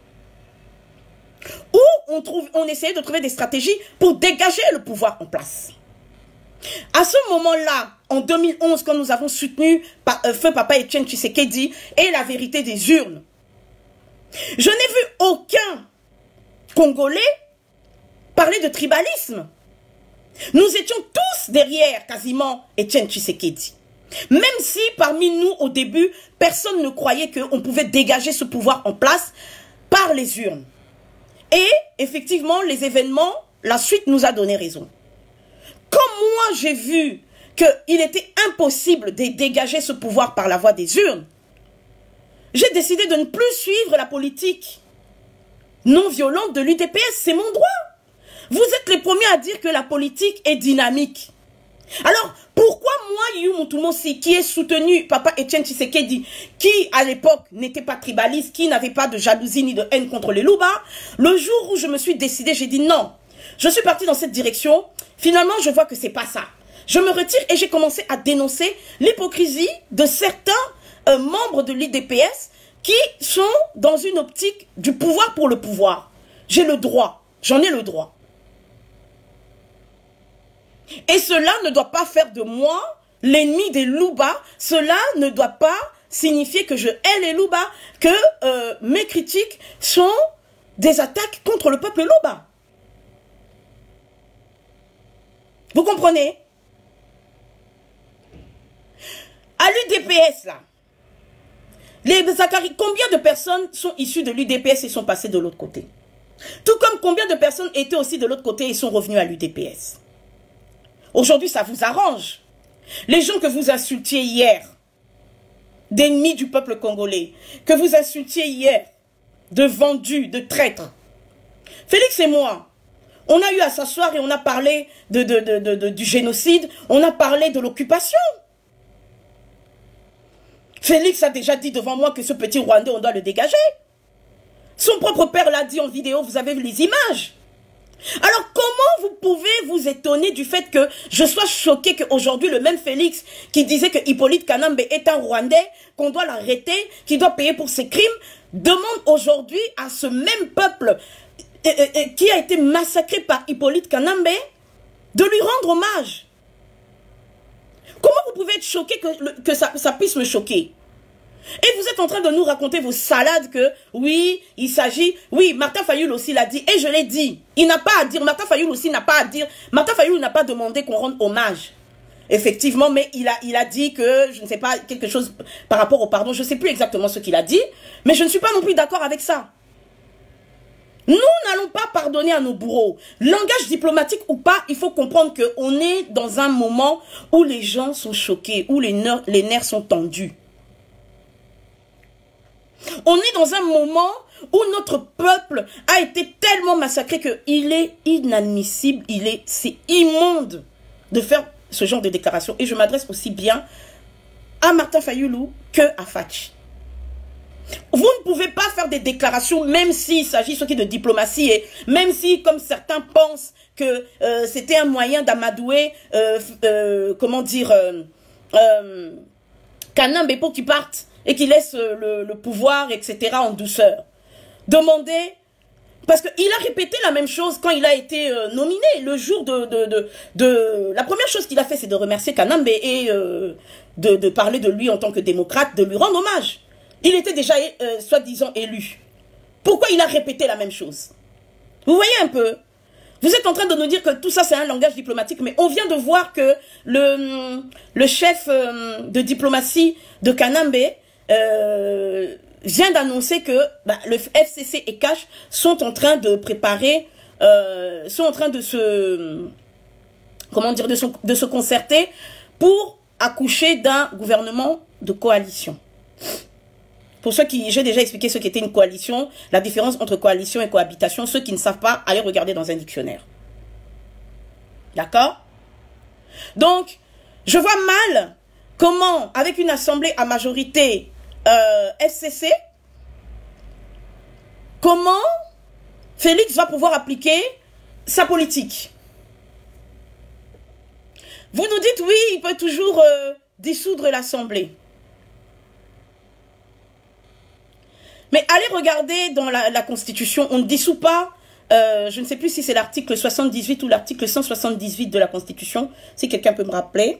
Où on, trouve, on essayait de trouver des stratégies pour dégager le pouvoir en place. À ce moment-là, en deux mille onze, quand nous avons soutenu euh, Feu Papa Etienne Tshisekedi et la vérité des urnes, je n'ai vu aucun Congolais parler de tribalisme. Nous étions tous derrière quasiment Etienne Tshisekedi. Même si parmi nous, au début, personne ne croyait qu'on pouvait dégager ce pouvoir en place par les urnes. Et effectivement, les événements, la suite nous a donné raison. Comme moi, j'ai vu qu'il était impossible de dégager ce pouvoir par la voie des urnes, j'ai décidé de ne plus suivre la politique non violente de l'U D P S. C'est mon droit. Vous êtes les premiers à dire que la politique est dynamique. Alors, pourquoi moi, Yu Moutoumossi, qui est soutenu Papa Etienne Tshisekedi, qui à l'époque n'était pas tribaliste, qui n'avait pas de jalousie ni de haine contre les Louba, le jour où je me suis décidé, j'ai dit non. Je suis parti dans cette direction. Finalement, je vois que c'est pas ça. Je me retire et j'ai commencé à dénoncer l'hypocrisie de certains euh, membres de l'U D P S qui sont dans une optique du pouvoir pour le pouvoir. J'ai le droit. J'en ai le droit. Et cela ne doit pas faire de moi l'ennemi des Louba. Cela ne doit pas signifier que je hais les Louba, que euh, mes critiques sont des attaques contre le peuple Louba. Vous comprenez? À l'U D P S, là, les Zakari, combien de personnes sont issues de l'U D P S et sont passées de l'autre côté? Tout comme combien de personnes étaient aussi de l'autre côté et sont revenues à l'U D P S? Aujourd'hui, ça vous arrange. Les gens que vous insultiez hier, d'ennemis du peuple congolais, que vous insultiez hier, de vendus, de traîtres. Félix et moi, on a eu à s'asseoir et on a parlé de, de, de, de, de, du génocide, on a parlé de l'occupation. Félix a déjà dit devant moi que ce petit Rwandais, on doit le dégager. Son propre père l'a dit en vidéo, vous avez vu les images. Alors comment vous pouvez vous étonner du fait que je sois choqué qu'aujourd'hui le même Félix qui disait que Hippolyte Kanambe est un Rwandais, qu'on doit l'arrêter, qu'il doit payer pour ses crimes, demande aujourd'hui à ce même peuple euh, euh, qui a été massacré par Hippolyte Kanambe de lui rendre hommage. Comment vous pouvez être choqué que, que ça, ça puisse me choquer? Et vous êtes en train de nous raconter vos salades que, oui, il s'agit... Oui, Martin Fayulu aussi l'a dit, et je l'ai dit. Il n'a pas à dire, Martin Fayulu aussi n'a pas à dire... Martin Fayulu n'a pas demandé qu'on rende hommage. Effectivement, mais il a, il a dit que, je ne sais pas, quelque chose par rapport au pardon, je ne sais plus exactement ce qu'il a dit, mais je ne suis pas non plus d'accord avec ça. Nous n'allons pas pardonner à nos bourreaux. Langage diplomatique ou pas, il faut comprendre qu'on est dans un moment où les gens sont choqués, où les nerfs, les nerfs sont tendus. On est dans un moment où notre peuple a été tellement massacré qu'il est inadmissible, il est, c'est immonde de faire ce genre de déclaration. Et je m'adresse aussi bien à Martin Fayulu que à Fachi. Vous ne pouvez pas faire des déclarations même s'il s'agit de diplomatie et même si, comme certains pensent, que euh, c'était un moyen d'amadouer, euh, euh, comment dire, euh, euh, Kanambe pour qu'il parte et qu'il laisse le, le pouvoir, et cetera en douceur. Demandez, parce qu'il a répété la même chose quand il a été euh, nominé, le jour de... de, de, de la première chose qu'il a fait, c'est de remercier Kanambe et euh, de, de parler de lui en tant que démocrate, de lui rendre hommage. Il était déjà, euh, soi-disant, élu. Pourquoi il a répété la même chose? Vous voyez un peu? Vous êtes en train de nous dire que tout ça, c'est un langage diplomatique, mais on vient de voir que le, le chef euh, de diplomatie de Kanambe euh, vient d'annoncer que bah, le F C C et Cash sont en train de préparer, euh, sont en train de se, comment dire, de se, de se concerter pour accoucher d'un gouvernement de coalition. Pour ceux qui, j'ai déjà expliqué ce qu'était une coalition, la différence entre coalition et cohabitation. Ceux qui ne savent pas, allez regarder dans un dictionnaire. D'accord? Donc, je vois mal comment, avec une assemblée à majorité euh, F C C, comment Félix va pouvoir appliquer sa politique. Vous nous dites, oui, il peut toujours euh, dissoudre l'assemblée. Mais allez regarder dans la, la Constitution, on ne dissout pas, euh, je ne sais plus si c'est l'article soixante-dix-huit ou l'article cent soixante-dix-huit de la Constitution, si quelqu'un peut me rappeler.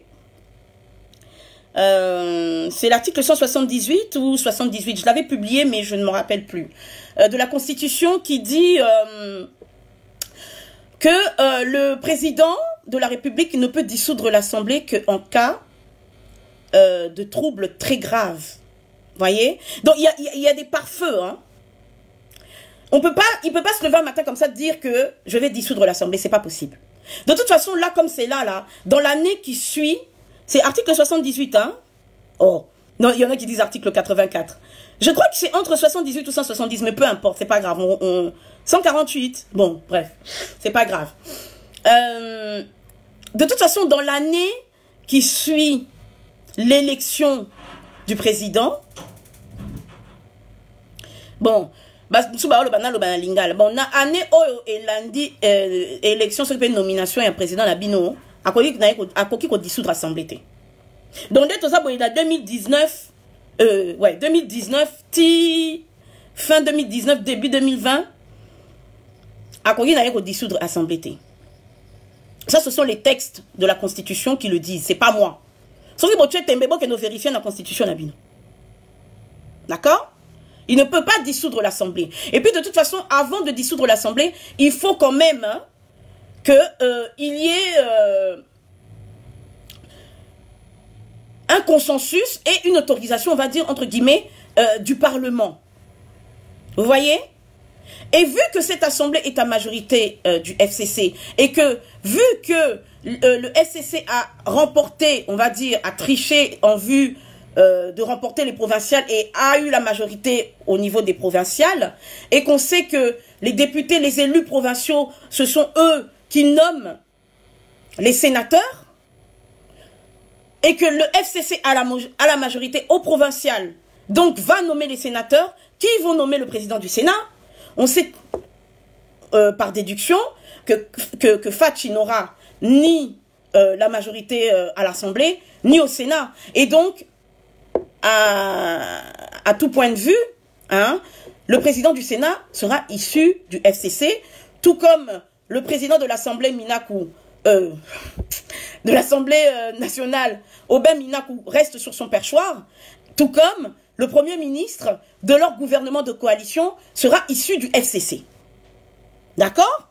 Euh, c'est l'article cent soixante-dix-huit ou soixante-dix-huit, je l'avais publié mais je ne me rappelle plus. Euh, de la Constitution qui dit euh, que euh, le président de la République ne peut dissoudre l'Assemblée qu'en cas euh, de troubles très graves. Voyez? Donc, il y a, y, y a des pare-feux. Hein. On peut pas, il ne peut pas se lever un matin comme ça dire que je vais dissoudre l'Assemblée. C'est pas possible. De toute façon, là, comme c'est là, là, dans l'année qui suit, c'est article soixante-dix-huit. Hein? Oh, non, il y en a qui disent article quatre-vingt-quatre. Je crois que c'est entre soixante-dix-huit ou cent soixante-dix, mais peu importe, c'est pas grave. On, on, cent quarante-huit, bon, bref, c'est pas grave. Euh, de toute façon, dans l'année qui suit l'élection du président, bon, bon, na année oyo elandi élection sur nomination et un président la bino a koki ko dissoudre l'Assemblée. Donc dès tout ça, bon, il a deux mille dix-neuf, euh, ouais, deux mille dix-neuf, ti fin deux mille dix-neuf, début deux mille vingt, a koki ko dissoudre l'Assemblée. Ça, ce sont les textes de la Constitution qui le disent, c'est pas moi. Sauf que nous vérifions la Constitution. D'accord? Il ne peut pas dissoudre l'Assemblée. Et puis, de toute façon, avant de dissoudre l'Assemblée, il faut quand même hein, qu'il euh, y ait euh, un consensus et une autorisation, on va dire, entre guillemets, euh, du Parlement. Vous voyez? Et vu que cette Assemblée est à majorité euh, du F C C, et que, vu que Euh, le F C C a remporté, on va dire, a triché en vue euh, de remporter les provinciales et a eu la majorité au niveau des provinciales, et qu'on sait que les députés, les élus provinciaux, ce sont eux qui nomment les sénateurs, et que le F C C a la, a la majorité au provincial, donc va nommer les sénateurs, qui vont nommer le président du Sénat, on sait euh, par déduction que, que, que Fachi n'aura ni euh, la majorité euh, à l'Assemblée, ni au Sénat. Et donc, à, à tout point de vue, hein, le président du Sénat sera issu du F C C, tout comme le président de l'Assemblée Minakou, euh, de l'Assemblée euh, nationale, Aubin Minakou, reste sur son perchoir, tout comme le Premier ministre de leur gouvernement de coalition sera issu du F C C. D'accord?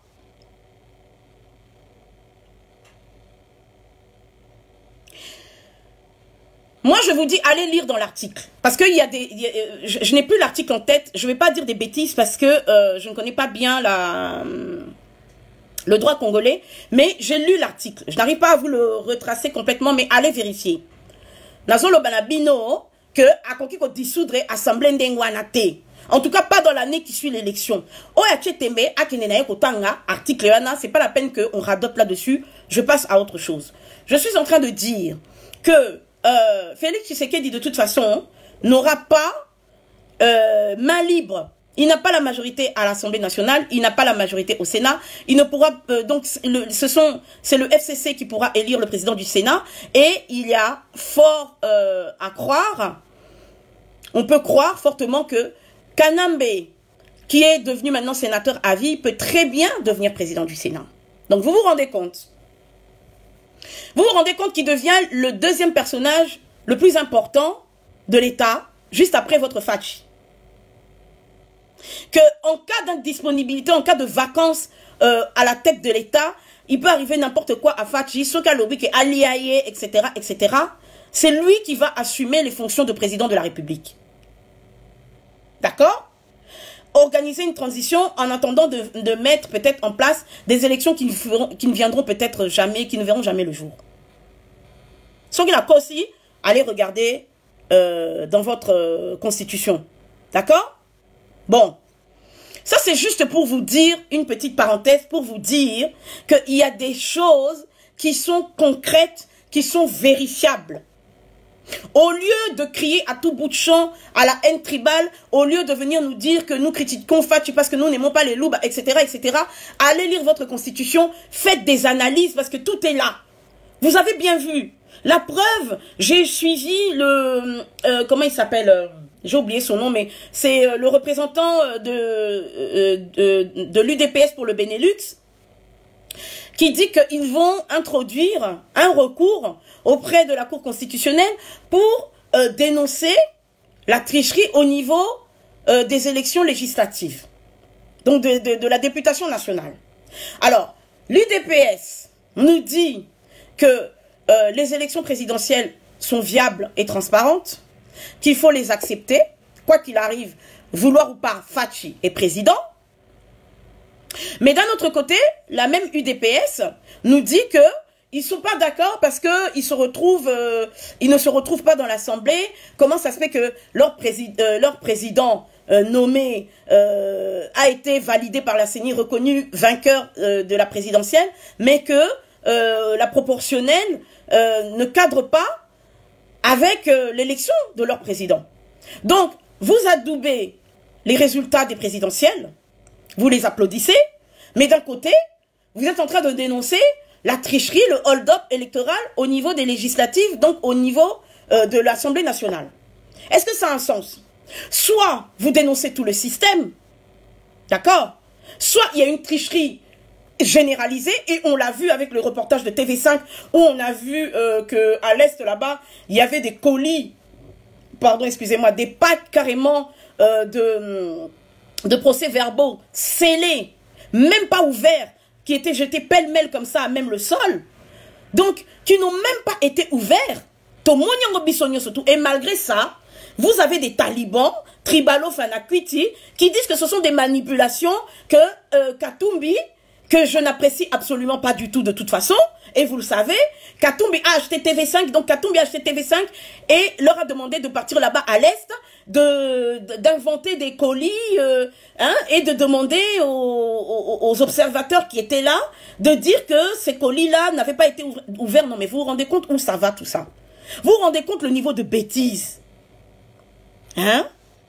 Moi, je vous dis, allez lire dans l'article. Parce qu'il y a des... Y a, je je n'ai plus l'article en tête. Je ne vais pas dire des bêtises parce que euh, je ne connais pas bien la, le droit congolais. Mais j'ai lu l'article. Je n'arrive pas à vous le retracer complètement, mais allez vérifier. Nazon lo banabino que a conquis qu'on dissoudre assemblée ndengwanate. En tout cas, pas dans l'année qui suit l'élection. Oya Tchetembe, Akenenaye Kotanga, article Yana, c'est pas la peine qu'on radote là-dessus. Je passe à autre chose. Je suis en train de dire que Euh, Félix Tshisekedi, de toute façon, n'aura pas euh, main libre. Il n'a pas la majorité à l'Assemblée nationale, il n'a pas la majorité au Sénat. Il ne pourra euh, donc le, ce sont c'est le F C C qui pourra élire le président du Sénat. Et il y a fort euh, à croire, on peut croire fortement que Kanambe, qui est devenu maintenant sénateur à vie, peut très bien devenir président du Sénat. Donc vous vous rendez compte? Vous vous rendez compte qu'il devient le deuxième personnage le plus important de l'État, juste après votre Fachi. Qu'en cas d'indisponibilité, en cas de vacances euh, à la tête de l'État, il peut arriver n'importe quoi à Fachi, Sokalobi, qui est allié, et cetera, et cetera. C'est lui qui va assumer les fonctions de président de la République. D'accord? Organiser une transition en attendant de, de mettre peut-être en place des élections qui ne, feront, qui ne viendront peut-être jamais, qui ne verront jamais le jour. Sans qu'il a aussi, allez regarder euh, dans votre euh, constitution. D'accord? Bon. Ça, c'est juste pour vous dire, une petite parenthèse, pour vous dire qu'il y a des choses qui sont concrètes, qui sont vérifiables. Au lieu de crier à tout bout de champ à la haine tribale, au lieu de venir nous dire que nous critiquons Fachi parce que nous n'aimons pas les loups, et cetera, et cetera, allez lire votre constitution, faites des analyses parce que tout est là. Vous avez bien vu. La preuve, j'ai suivi le... Euh, comment il s'appelle euh, j'ai oublié son nom, mais c'est euh, le représentant de, euh, de, de l'U D P S pour le Benelux, qui dit qu'ils vont introduire un recours auprès de la Cour constitutionnelle pour euh, dénoncer la tricherie au niveau euh, des élections législatives, donc de, de, de la députation nationale. Alors, l'U D P S nous dit que euh, les élections présidentielles sont viables et transparentes, qu'il faut les accepter, quoi qu'il arrive, vouloir ou pas, Fachi est président. Mais d'un autre côté, la même U D P S nous dit que ils sont pas d'accord parce que ils se retrouvent, euh, ils ne se retrouvent pas dans l'Assemblée. Comment ça se fait que leur, prési euh, leur président euh, nommé euh, a été validé par la C E N I, reconnu vainqueur euh, de la présidentielle, mais que euh, la proportionnelle euh, ne cadre pas avec euh, l'élection de leur président. Donc, vous adoubez les résultats des présidentielles, vous les applaudissez, mais d'un côté, vous êtes en train de dénoncer la tricherie, le hold-up électoral au niveau des législatives, donc au niveau euh, de l'Assemblée nationale. Est-ce que ça a un sens? Soit vous dénoncez tout le système, d'accord? Soit il y a une tricherie généralisée, et on l'a vu avec le reportage de T V cinq, où on a vu euh, qu'à l'Est là-bas, il y avait des colis, pardon, excusez-moi, des packs carrément euh, de, de procès-verbaux scellés, même pas ouverts, qui étaient jetés pêle-mêle comme ça à même le sol, donc qui n'ont même pas été ouverts. Et malgré ça, vous avez des talibans, tribalo fanakwiti, qui disent que ce sont des manipulations, que euh, Katumbi, que je n'apprécie absolument pas du tout de toute façon, et vous le savez, Katumbi a acheté T V cinq, donc Katumbi a acheté T V cinq et leur a demandé de partir là-bas à l'Est, de d'inventer des colis euh, hein, et de demander aux, aux, aux observateurs qui étaient là de dire que ces colis-là n'avaient pas été ouverts. Non mais vous vous rendez compte où ça va tout ça? Vous vous rendez compte le niveau de bêtise? Hein?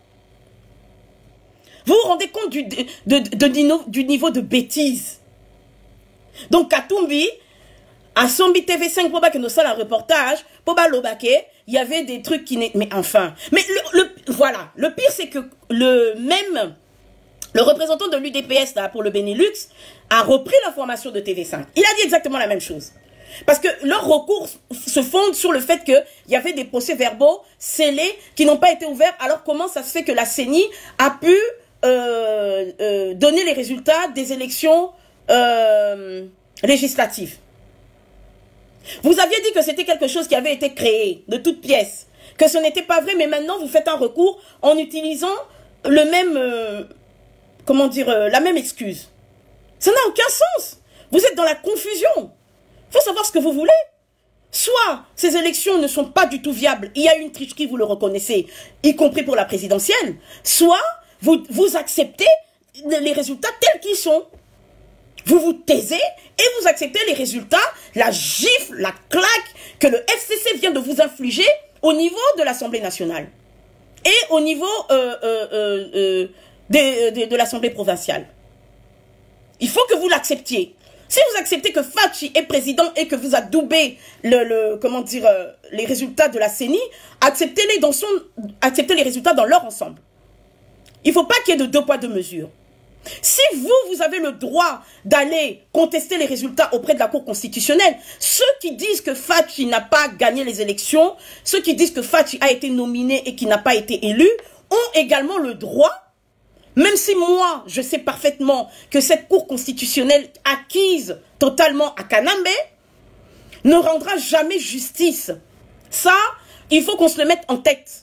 Vous vous rendez compte du, de, de, de, de, du niveau de bêtise? Donc, Katumbi, à Sombi T V cinq, pour que nous sommes un reportage, pour il y avait des trucs qui n'est... Mais enfin... Mais le, le, voilà. Le pire, c'est que le même... Le représentant de l'U D P S là, pour le Benelux a repris l'information de T V cinq. Il a dit exactement la même chose. Parce que leurs recours se fondent sur le fait qu'il y avait des procès-verbaux scellés qui n'ont pas été ouverts. Alors comment ça se fait que la C E N I a pu euh, euh, donner les résultats des élections euh, législatives? Vous aviez dit que c'était quelque chose qui avait été créé de toutes pièces, que ce n'était pas vrai, mais maintenant vous faites un recours en utilisant le même, euh, comment dire, euh, la même excuse. Ça n'a aucun sens. Vous êtes dans la confusion. Il faut savoir ce que vous voulez. Soit ces élections ne sont pas du tout viables, il y a une tricherie, vous le reconnaissez, y compris pour la présidentielle, soit vous, vous acceptez les résultats tels qu'ils sont. Vous vous taisez et vous acceptez les résultats, la gifle, la claque que le F C C vient de vous infliger au niveau de l'Assemblée nationale et au niveau euh, euh, euh, euh, de, de, de l'Assemblée provinciale. Il faut que vous l'acceptiez. Si vous acceptez que Fachi est président et que vous adoubez le, le, comment dire, euh, les résultats de la C E N I, acceptez-les dans son, acceptez les résultats dans leur ensemble. Il ne faut pas qu'il y ait de deux poids, deux mesures. Si vous, vous avez le droit d'aller contester les résultats auprès de la Cour constitutionnelle, ceux qui disent que Fachi n'a pas gagné les élections, ceux qui disent que Fachi a été nominé et qui n'a pas été élu, ont également le droit, même si moi, je sais parfaitement que cette Cour constitutionnelle acquise totalement à Kanambe ne rendra jamais justice. Ça, il faut qu'on se le mette en tête.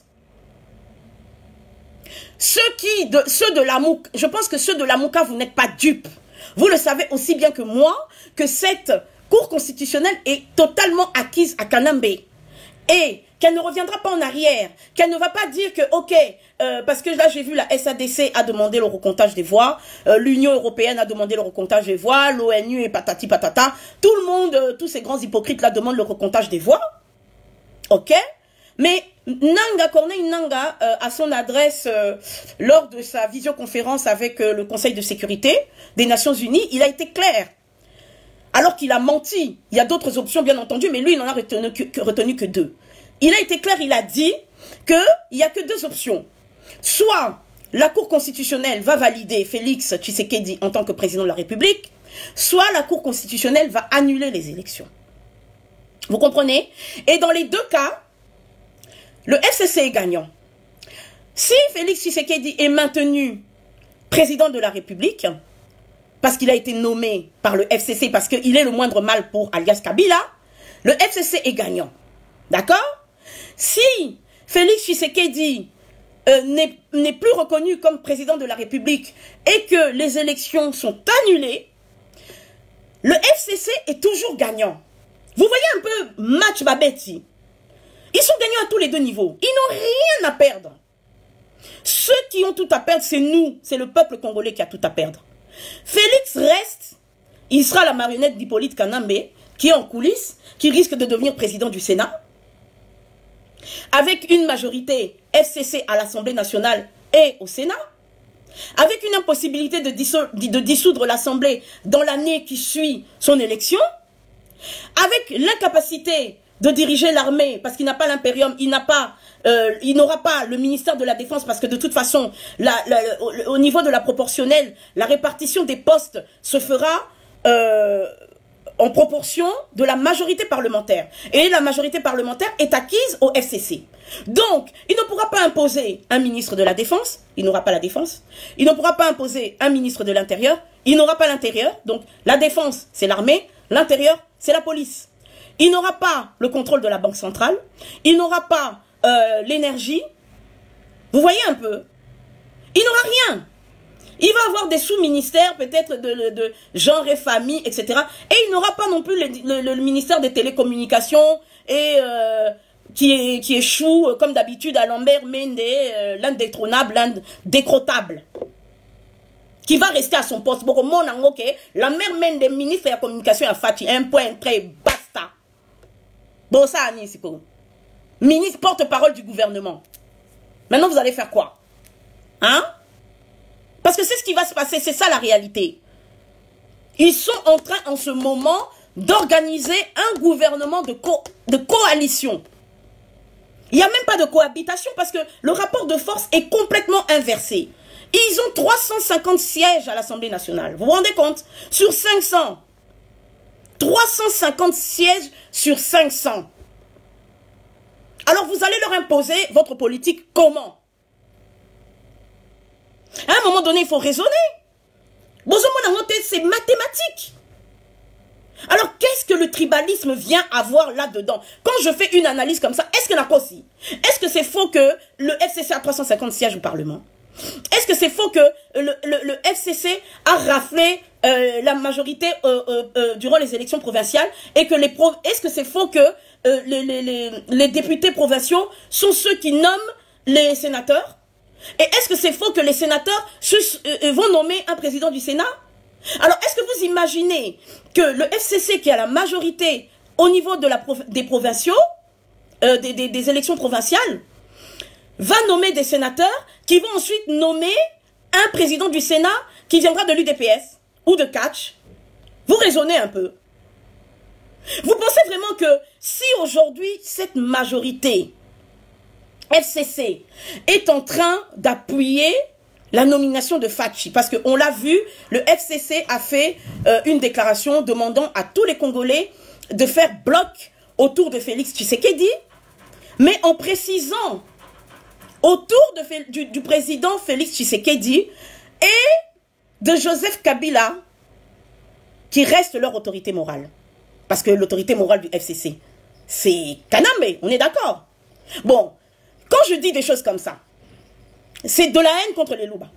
Ceux qui, de, ceux de la Mouka, je pense que ceux de la Mouka, vous n'êtes pas dupes. Vous le savez aussi bien que moi, que cette Cour constitutionnelle est totalement acquise à Kanambe. Et qu'elle ne reviendra pas en arrière, qu'elle ne va pas dire que, ok, euh, parce que là j'ai vu la S A D C a demandé le recomptage des voix, euh, l'Union européenne a demandé le recomptage des voix, l'ONU et patati patata, tout le monde, euh, tous ces grands hypocrites là demandent le recomptage des voix, ok? Mais Nanga, Corneille Nanga, euh, à son adresse, euh, lors de sa visioconférence avec euh, le Conseil de sécurité des Nations Unies, il a été clair. Alors qu'il a menti. Il y a d'autres options, bien entendu, mais lui, il n'en a retenu que, que, retenu que deux. Il a été clair, il a dit qu'il n'y a que deux options. Soit la Cour constitutionnelle va valider Félix Tshisekedi en tant que président de la République, soit la Cour constitutionnelle va annuler les élections. Vous comprenez? Et dans les deux cas, le F C C est gagnant. Si Félix Tshisekedi est maintenu président de la République, parce qu'il a été nommé par le F C C, parce qu'il est le moindre mal pour alias Kabila, le F C C est gagnant. D'accord? Si Félix Tshisekedi euh, n'est plus reconnu comme président de la République et que les élections sont annulées, le F C C est toujours gagnant. Vous voyez un peu match Babeti. Ils sont gagnants à tous les deux niveaux. Ils n'ont rien à perdre. Ceux qui ont tout à perdre, c'est nous. C'est le peuple congolais qui a tout à perdre. Félix reste. Il sera la marionnette d'Hippolyte Kanambe, qui est en coulisses, qui risque de devenir président du Sénat. Avec une majorité F C C à l'Assemblée nationale et au Sénat. Avec une impossibilité de dissoudre, de dissoudre l'Assemblée dans l'année qui suit son élection. Avec l'incapacité de diriger l'armée, parce qu'il n'a pas l'impérium, il n'a pas, euh, il n'aura pas le ministère de la Défense, parce que de toute façon, la, la, au, au niveau de la proportionnelle, la répartition des postes se fera euh, en proportion de la majorité parlementaire. Et la majorité parlementaire est acquise au F C C. Donc, il ne pourra pas imposer un ministre de la Défense, il n'aura pas la Défense. Il ne pourra pas imposer un ministre de l'Intérieur, il n'aura pas l'Intérieur. Donc, la Défense, c'est l'armée, l'Intérieur, c'est la police. Il n'aura pas le contrôle de la Banque centrale. Il n'aura pas euh, l'énergie. Vous voyez un peu? Il n'aura rien. Il va avoir des sous-ministères, peut-être de, de, de genre et famille, et cetera. Et il n'aura pas non plus le, le, le ministère des télécommunications et euh, qui, est, qui échoue, comme d'habitude, à Lambert Mende, euh, l'indétrônable, l'indécrottable, qui va rester à son poste. Bon, mon ok, la mère Mende, ministre de la communication, a fait un point très basta. Bon, ça, Anisiko. ministre porte-parole du gouvernement. Maintenant, vous allez faire quoi? Hein? Parce que c'est ce qui va se passer, c'est ça la réalité. Ils sont en train, en ce moment, d'organiser un gouvernement de, co de coalition. Il n'y a même pas de cohabitation parce que le rapport de force est complètement inversé. Ils ont trois cent cinquante sièges à l'Assemblée nationale. Vous vous rendez compte? Sur cinq cents. trois cent cinquante sièges sur cinq cents. Alors vous allez leur imposer votre politique comment? À un moment donné, il faut raisonner. C'est mathématique. Alors, qu'est-ce que le tribalisme vient avoir là-dedans? Quand je fais une analyse comme ça, est-ce qu'il y en a pas aussi? Est-ce que c'est faux que le F C C a trois cent cinquante sièges au Parlement? Est-ce que c'est faux que le, le, le F C C a raflé euh, la majorité euh, euh, euh, durant les élections provinciales et que les pro... Est-ce que c'est faux que euh, les, les, les, les députés provinciaux sont ceux qui nomment les sénateurs? Et est-ce que c'est faux que les sénateurs euh, vont nommer un président du Sénat? Alors, est-ce que vous imaginez que le F C C qui a la majorité au niveau de la prof... des provinciaux, euh, des, des, des élections provinciales, va nommer des sénateurs qui vont ensuite nommer un président du Sénat qui viendra de l'U D P S ou de Catch? Vous raisonnez un peu. Vous pensez vraiment que si aujourd'hui cette majorité F C C est en train d'appuyer la nomination de Fachi, parce qu'on l'a vu, le F C C a fait euh, une déclaration demandant à tous les Congolais de faire bloc autour de Félix Tshisekedi, mais en précisant autour de, du, du président Félix Tshisekedi et de Joseph Kabila, qui reste leur autorité morale. Parce que l'autorité morale du F C C, c'est Kanambe, on est d'accord? Bon, quand je dis des choses comme ça, c'est de la haine contre les Louba.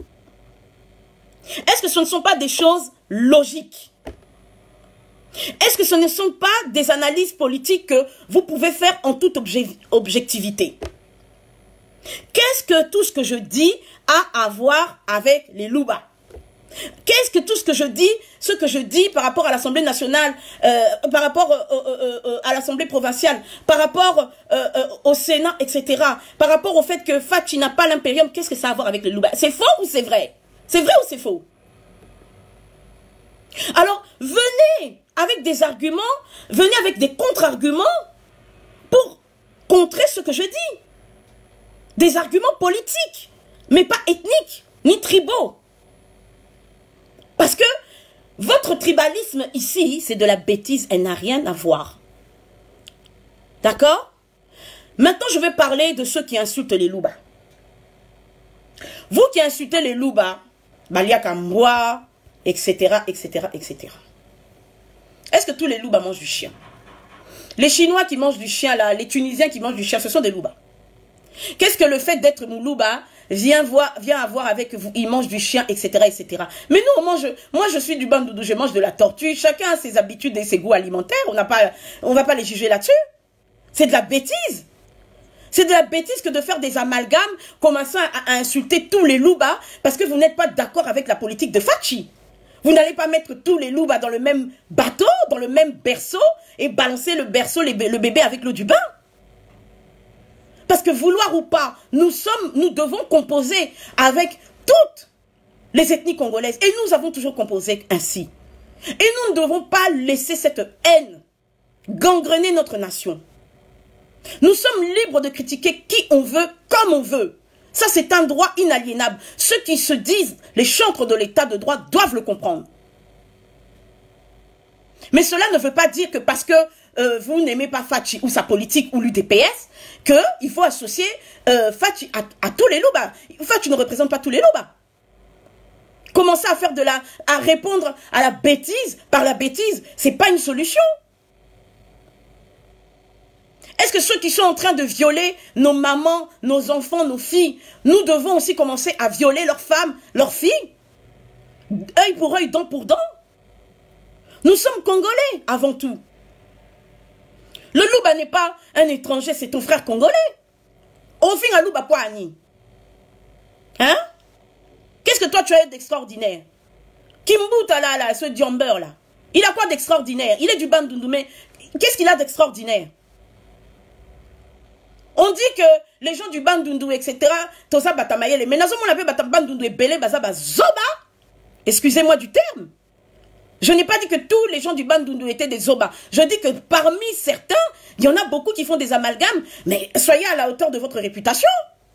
Est-ce que ce ne sont pas des choses logiques? Est-ce que ce ne sont pas des analyses politiques que vous pouvez faire en toute objectivité? Qu'est-ce que tout ce que je dis a à voir avec les Louba? Qu'est-ce que tout ce que je dis, ce que je dis par rapport à l'Assemblée nationale, euh, par rapport euh, euh, euh, à l'Assemblée provinciale, par rapport euh, euh, au Sénat, et cetera, par rapport au fait que Fachi n'a pas l'impérium, qu'est-ce que ça a à voir avec les Louba? C'est faux ou c'est vrai? C'est vrai ou c'est faux? Alors, venez avec des arguments, venez avec des contre-arguments pour contrer ce que je dis. Des arguments politiques, mais pas ethniques, ni tribaux. Parce que votre tribalisme ici, c'est de la bêtise, elle n'a rien à voir. D'accord? Maintenant, je vais parler de ceux qui insultent les Louba. Vous qui insultez les Louba, Balia Kamboua, et cetera, et cetera, et cetera. Est-ce que tous les Louba mangent du chien? Les Chinois qui mangent du chien, là, les Tunisiens qui mangent du chien, ce sont des Louba. Qu'est-ce que le fait d'être Moulouba vient, voir, vient avoir avec vous? Ils mangent du chien, et cetera, et cetera. Mais nous, on mange, moi je suis du Bandoudou, je mange de la tortue. Chacun a ses habitudes et ses goûts alimentaires. On n'a pas, on va pas les juger là-dessus. C'est de la bêtise. C'est de la bêtise que de faire des amalgames, commencer à, à insulter tous les Louba parce que vous n'êtes pas d'accord avec la politique de Fachi. Vous n'allez pas mettre tous les Louba dans le même bateau, dans le même berceau et balancer le berceau, le bébé avec l'eau du bain. Parce que vouloir ou pas, nous sommes, nous devons composer avec toutes les ethnies congolaises. Et nous avons toujours composé ainsi. Et nous ne devons pas laisser cette haine gangrener notre nation. Nous sommes libres de critiquer qui on veut, comme on veut. Ça, c'est un droit inaliénable. Ceux qui se disent les chantres de l'état de droit doivent le comprendre. Mais cela ne veut pas dire que parce que euh, vous n'aimez pas Fachi ou sa politique ou l'U D P S, qu'il faut associer euh, Fachi à, à tous les Louba. Fachi ne représente pas tous les Louba. Commencer à faire de la, à répondre à la bêtise par la bêtise, c'est pas une solution. Est-ce que ceux qui sont en train de violer nos mamans, nos enfants, nos filles, nous devons aussi commencer à violer leurs femmes, leurs filles? Œil pour œil, dent pour dent. Nous sommes Congolais avant tout. Le Louba n'est pas un étranger, c'est ton frère congolais. Au fin, à Louba, quoi, Annie? Hein? Qu'est-ce que toi tu as d'extraordinaire? Kimbouta là, là, ce Diomber là, il a quoi d'extraordinaire? Il est du Bandundu, mais qu'est-ce qu'il a d'extraordinaire? dit que les gens du Bandundu, et cetera, tout ça, batamayele. Mais nous avons appelé Bandundu et Belé, Bazaba Zoba. Excusez-moi du terme. Je n'ai pas dit que tous les gens du Bandundu étaient des Zoba. Je dis que parmi certains, il y en a beaucoup qui font des amalgames. Mais soyez à la hauteur de votre réputation.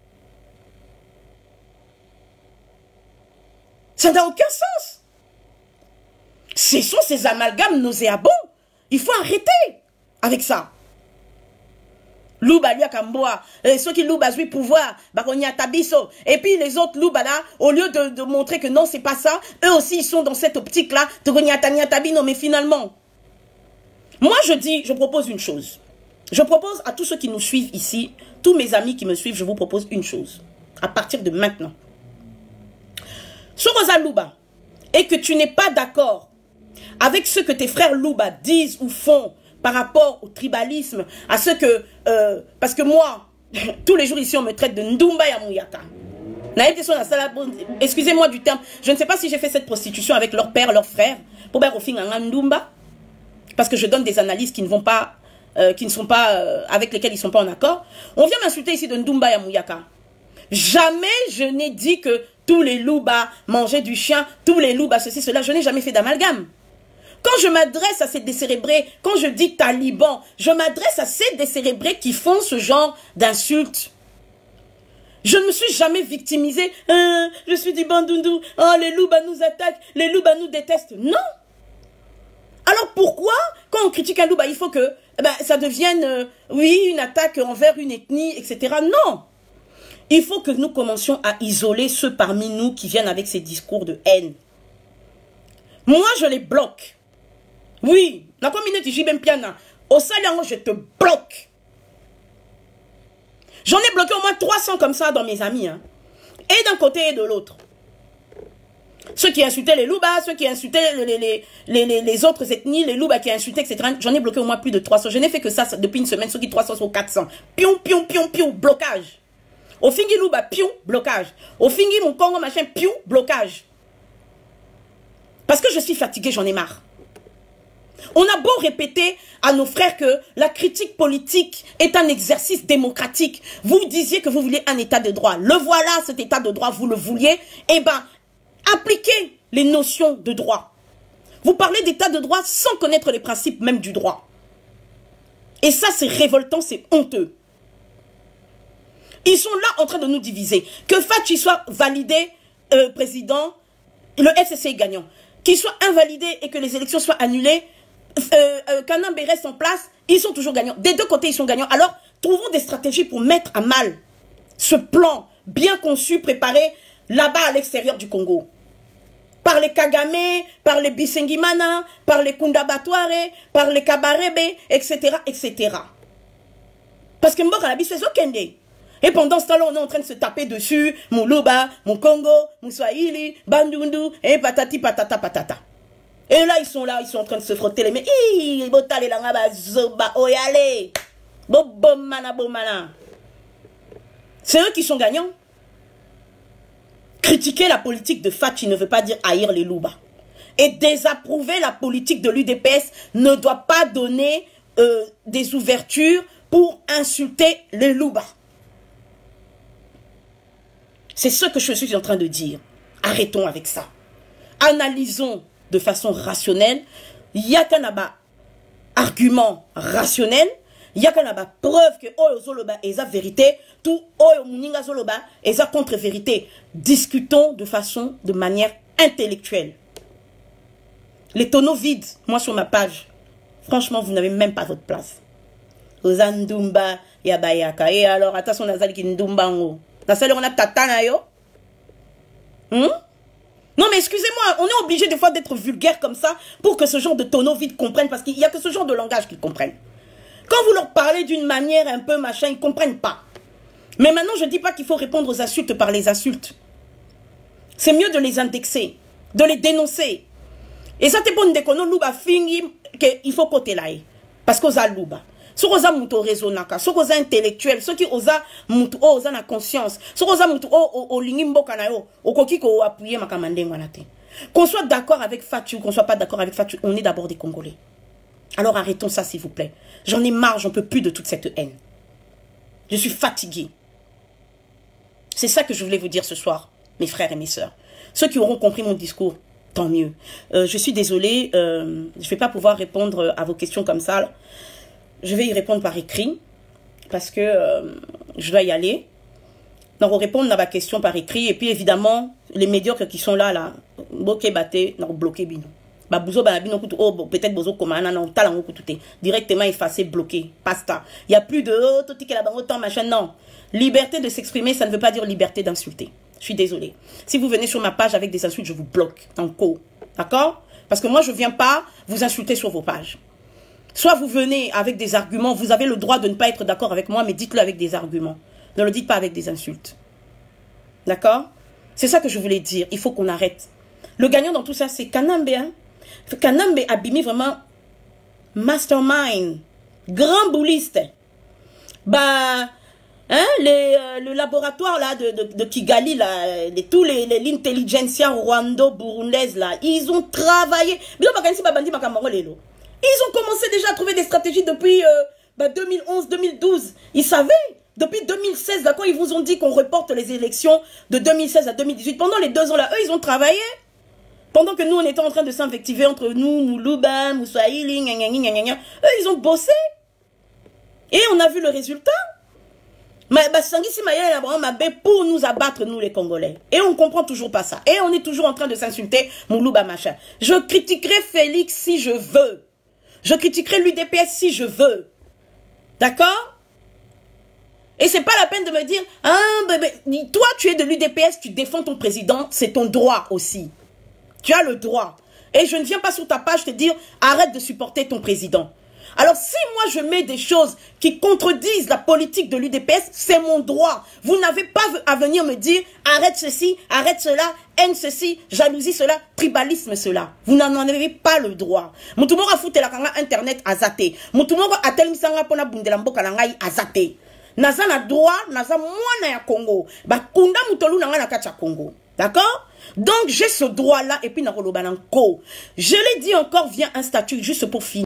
Ça n'a aucun sens. Ce sont ces amalgames nauséabonds. Il faut arrêter avec ça. Louba Lia Kamboa, ceux qui louba lui pouvoir, Baronia Tabiso, et puis les autres louba là, au lieu de, de montrer que non, c'est pas ça, eux aussi ils sont dans cette optique-là, Togonia Tania Tabino, mais finalement, moi je dis, je propose une chose. Je propose à tous ceux qui nous suivent ici, tous mes amis qui me suivent, je vous propose une chose, à partir de maintenant. Sur Rosa Louba, et que tu n'es pas d'accord avec ce que tes frères Louba disent ou font, par rapport au tribalisme, à ce que... Euh, parce que moi, tous les jours ici, on me traite de Ndumba ya Mouyaka. Excusez-moi du terme. Je ne sais pas si j'ai fait cette prostitution avec leur père, leur frère, pour faire au fin un Ndumba. Parce que je donne des analyses qui ne vont pas... Euh, qui ne sont pas... Euh, avec lesquelles ils ne sont pas en accord. On vient m'insulter ici de Ndumba ya Mouyaka. Jamais je n'ai dit que tous les loups-bas mangeaient du chien, tous les loups-bas ceci, cela. Je n'ai jamais fait d'amalgame. Quand je m'adresse à ces décérébrés, quand je dis talibans, je m'adresse à ces décérébrés qui font ce genre d'insultes. Je ne me suis jamais victimisée. Ah, je suis du Bandundu. Oh, les loups nous attaquent. Les loups nous détestent. Non. Alors pourquoi, quand on critique un loup, il faut que eh ben, ça devienne, euh, oui, une attaque envers une ethnie, et cetera. Non. Il faut que nous commencions à isoler ceux parmi nous qui viennent avec ces discours de haine. Moi, je les bloque. Oui, la communauté J B M Piana, au salaire, je te bloque. J'en ai bloqué au moins trois cents comme ça dans mes amis. Hein. Et d'un côté et de l'autre. Ceux qui insultaient les Louba, ceux qui insultaient les, les, les, les, les autres ethnies, les Louba qui insultaient, et cetera. J'en ai bloqué au moins plus de trois cents. Je n'ai fait que ça depuis une semaine, ceux qui trois cents sont quatre cents. Pion, pion, pion, pion, blocage. Au fingi Louba, pion, blocage. Au fingi mon Congo, machin, pion, blocage. Parce que je suis fatiguée, j'en ai marre. On a beau répéter à nos frères que la critique politique est un exercice démocratique. Vous disiez que vous vouliez un état de droit. Le voilà, cet état de droit, vous le vouliez. Eh bien, appliquez les notions de droit. Vous parlez d'état de droit sans connaître les principes même du droit. Et ça, c'est révoltant, c'est honteux. Ils sont là en train de nous diviser. Que Fachi soit validé euh, président, le F C C est gagnant. Qu'il soit invalidé et que les élections soient annulées, euh, euh, qu'Anambe reste en place, ils sont toujours gagnants. Des deux côtés, ils sont gagnants. Alors, trouvons des stratégies pour mettre à mal ce plan bien conçu, préparé là-bas à l'extérieur du Congo. Par les Kagame, par les Bisengimana, par les Kundabatware, par les Kabarebe, et cetera, et cetera. Parce que Mbok Alabi, c'est Zokende. Et pendant ce temps-là, on est en train de se taper dessus, mon Louba, mon Congo, mon Swahili, Bandundu, et patati patata patata. Et là, ils sont là, ils sont en train de se frotter les mains. Hi, botale la ngaba zoba, oyale. Bobomana, bomana. C'est eux qui sont gagnants. Critiquer la politique de Fachi ne veut pas dire haïr les Louba. Et désapprouver la politique de l'U D P S ne doit pas donner euh, des ouvertures pour insulter les Louba. C'est ce que je suis en train de dire. Arrêtons avec ça. Analysons de façon rationnelle. Il y a qu'un argument rationnel. Il y a qu'un preuve que Oyo Zoloba est la vérité. Tout Oyo Muninga Zoloba est la contre-vérité. Discutons de façon, de manière intellectuelle. Les tonneaux vides, moi sur ma page, franchement, vous n'avez même pas votre place. Ozandumba, Yabayaka. Et alors, attention, Nazali qui Ndumbango. On a tatana yo. Hmm? Non mais excusez-moi, on est obligé des fois d'être vulgaire comme ça pour que ce genre de tonneaux vides comprennent, parce qu'il n'y a que ce genre de langage qu'ils comprennent. Quand vous leur parlez d'une manière un peu machin, ils ne comprennent pas. Mais maintenant, je ne dis pas qu'il faut répondre aux insultes par les insultes. C'est mieux de les indexer, de les dénoncer. Et ça te bonne déconner, louba fingi, qu'il faut côté là. Parce qu'on a louba. Ceux qui ont muto raisonnaka, ceux qui ont intellectuel, ceux qui ont muto oza na conscience, ceux qui ont muto o o lingimbo kanayo, o koki ko appuyer ma kamande ngwanate. Qu'on soit d'accord avec Fachi ou qu'on soit pas d'accord avec Fachi, on est d'abord des Congolais. Alors arrêtons ça s'il vous plaît. J'en ai marre, j'en peux plus de toute cette haine. Je suis fatiguée. C'est ça que je voulais vous dire ce soir, mes frères et mes sœurs. Ceux qui auront compris mon discours, tant mieux. Euh, je suis désolée, euh, je ne vais pas pouvoir répondre à vos questions comme ça. Là. Je vais y répondre par écrit, parce que euh, je dois y aller. Donc, on répond à ma question par écrit. Et puis, évidemment, les médiocres qui sont là, là, bloqué, batté, non, bloqué, bino. Bah, bouzo, bah, bino, oh, peut-être bozo, comme un non, talent, tout est directement effacé, bloqué, basta. Il n'y a plus de, oh, tout est là-bas, autant, machin, non. Liberté de s'exprimer, ça ne veut pas dire liberté d'insulter. Je suis désolée. Si vous venez sur ma page avec des insultes, je vous bloque en co. D'accord? Parce que moi, je ne viens pas vous insulter sur vos pages. Soit vous venez avec des arguments, vous avez le droit de ne pas être d'accord avec moi, mais dites-le avec des arguments. Ne le dites pas avec des insultes. D'accord? C'est ça que je voulais dire. Il faut qu'on arrête. Le gagnant dans tout ça, c'est Kanambe. Hein? Kanambe a abîmé vraiment mastermind. Grand bouliste. Bah... Hein, les, euh, le laboratoire là de, de, de Kigali, là, de, tous les l'intelligentsia rwando-burundaise, là, ils ont travaillé. Ils ont commencé déjà à trouver des stratégies depuis euh, bah, deux mille onze deux mille douze. Ils savaient, depuis deux mille seize, là, quand ils vous ont dit qu'on reporte les élections de deux mille seize à deux mille dix-huit, pendant les deux ans là, eux, ils ont travaillé. Pendant que nous, on était en train de s'invectiver entre nous, Moulouba, Moussaïli, gna gna gna gna gna, eux, ils ont bossé. Et on a vu le résultat. Mais pour nous abattre, nous les Congolais. Et on ne comprend toujours pas ça. Et on est toujours en train de s'insulter, Moulouba machin. Je critiquerai Félix si je veux. Je critiquerai l'U D P S si je veux. D'accord? Et c'est pas la peine de me dire, ah, bébé, toi tu es de l'U D P S, tu défends ton président, c'est ton droit aussi. Tu as le droit. Et je ne viens pas sur ta page te dire, arrête de supporter ton président. Alors, si moi je mets des choses qui contredisent la politique de l'U D P S, c'est mon droit. Vous n'avez pas à venir me dire, arrête ceci, arrête cela, haine ceci, jalousie cela, tribalisme cela. Vous n'en avez pas le droit. Moutoumoro a foutu la kanga internet à zate. Moutoumoro a tel misanga pona bundelambo kalangai à zate. Naza na droit, naza mwana ya Congo. Ba kunda mutolu nanga na kacha Congo. D'accord? Donc, j'ai ce droit-là et puis na kolobananko. Je l'ai dit encore, vient un statut juste pour finir.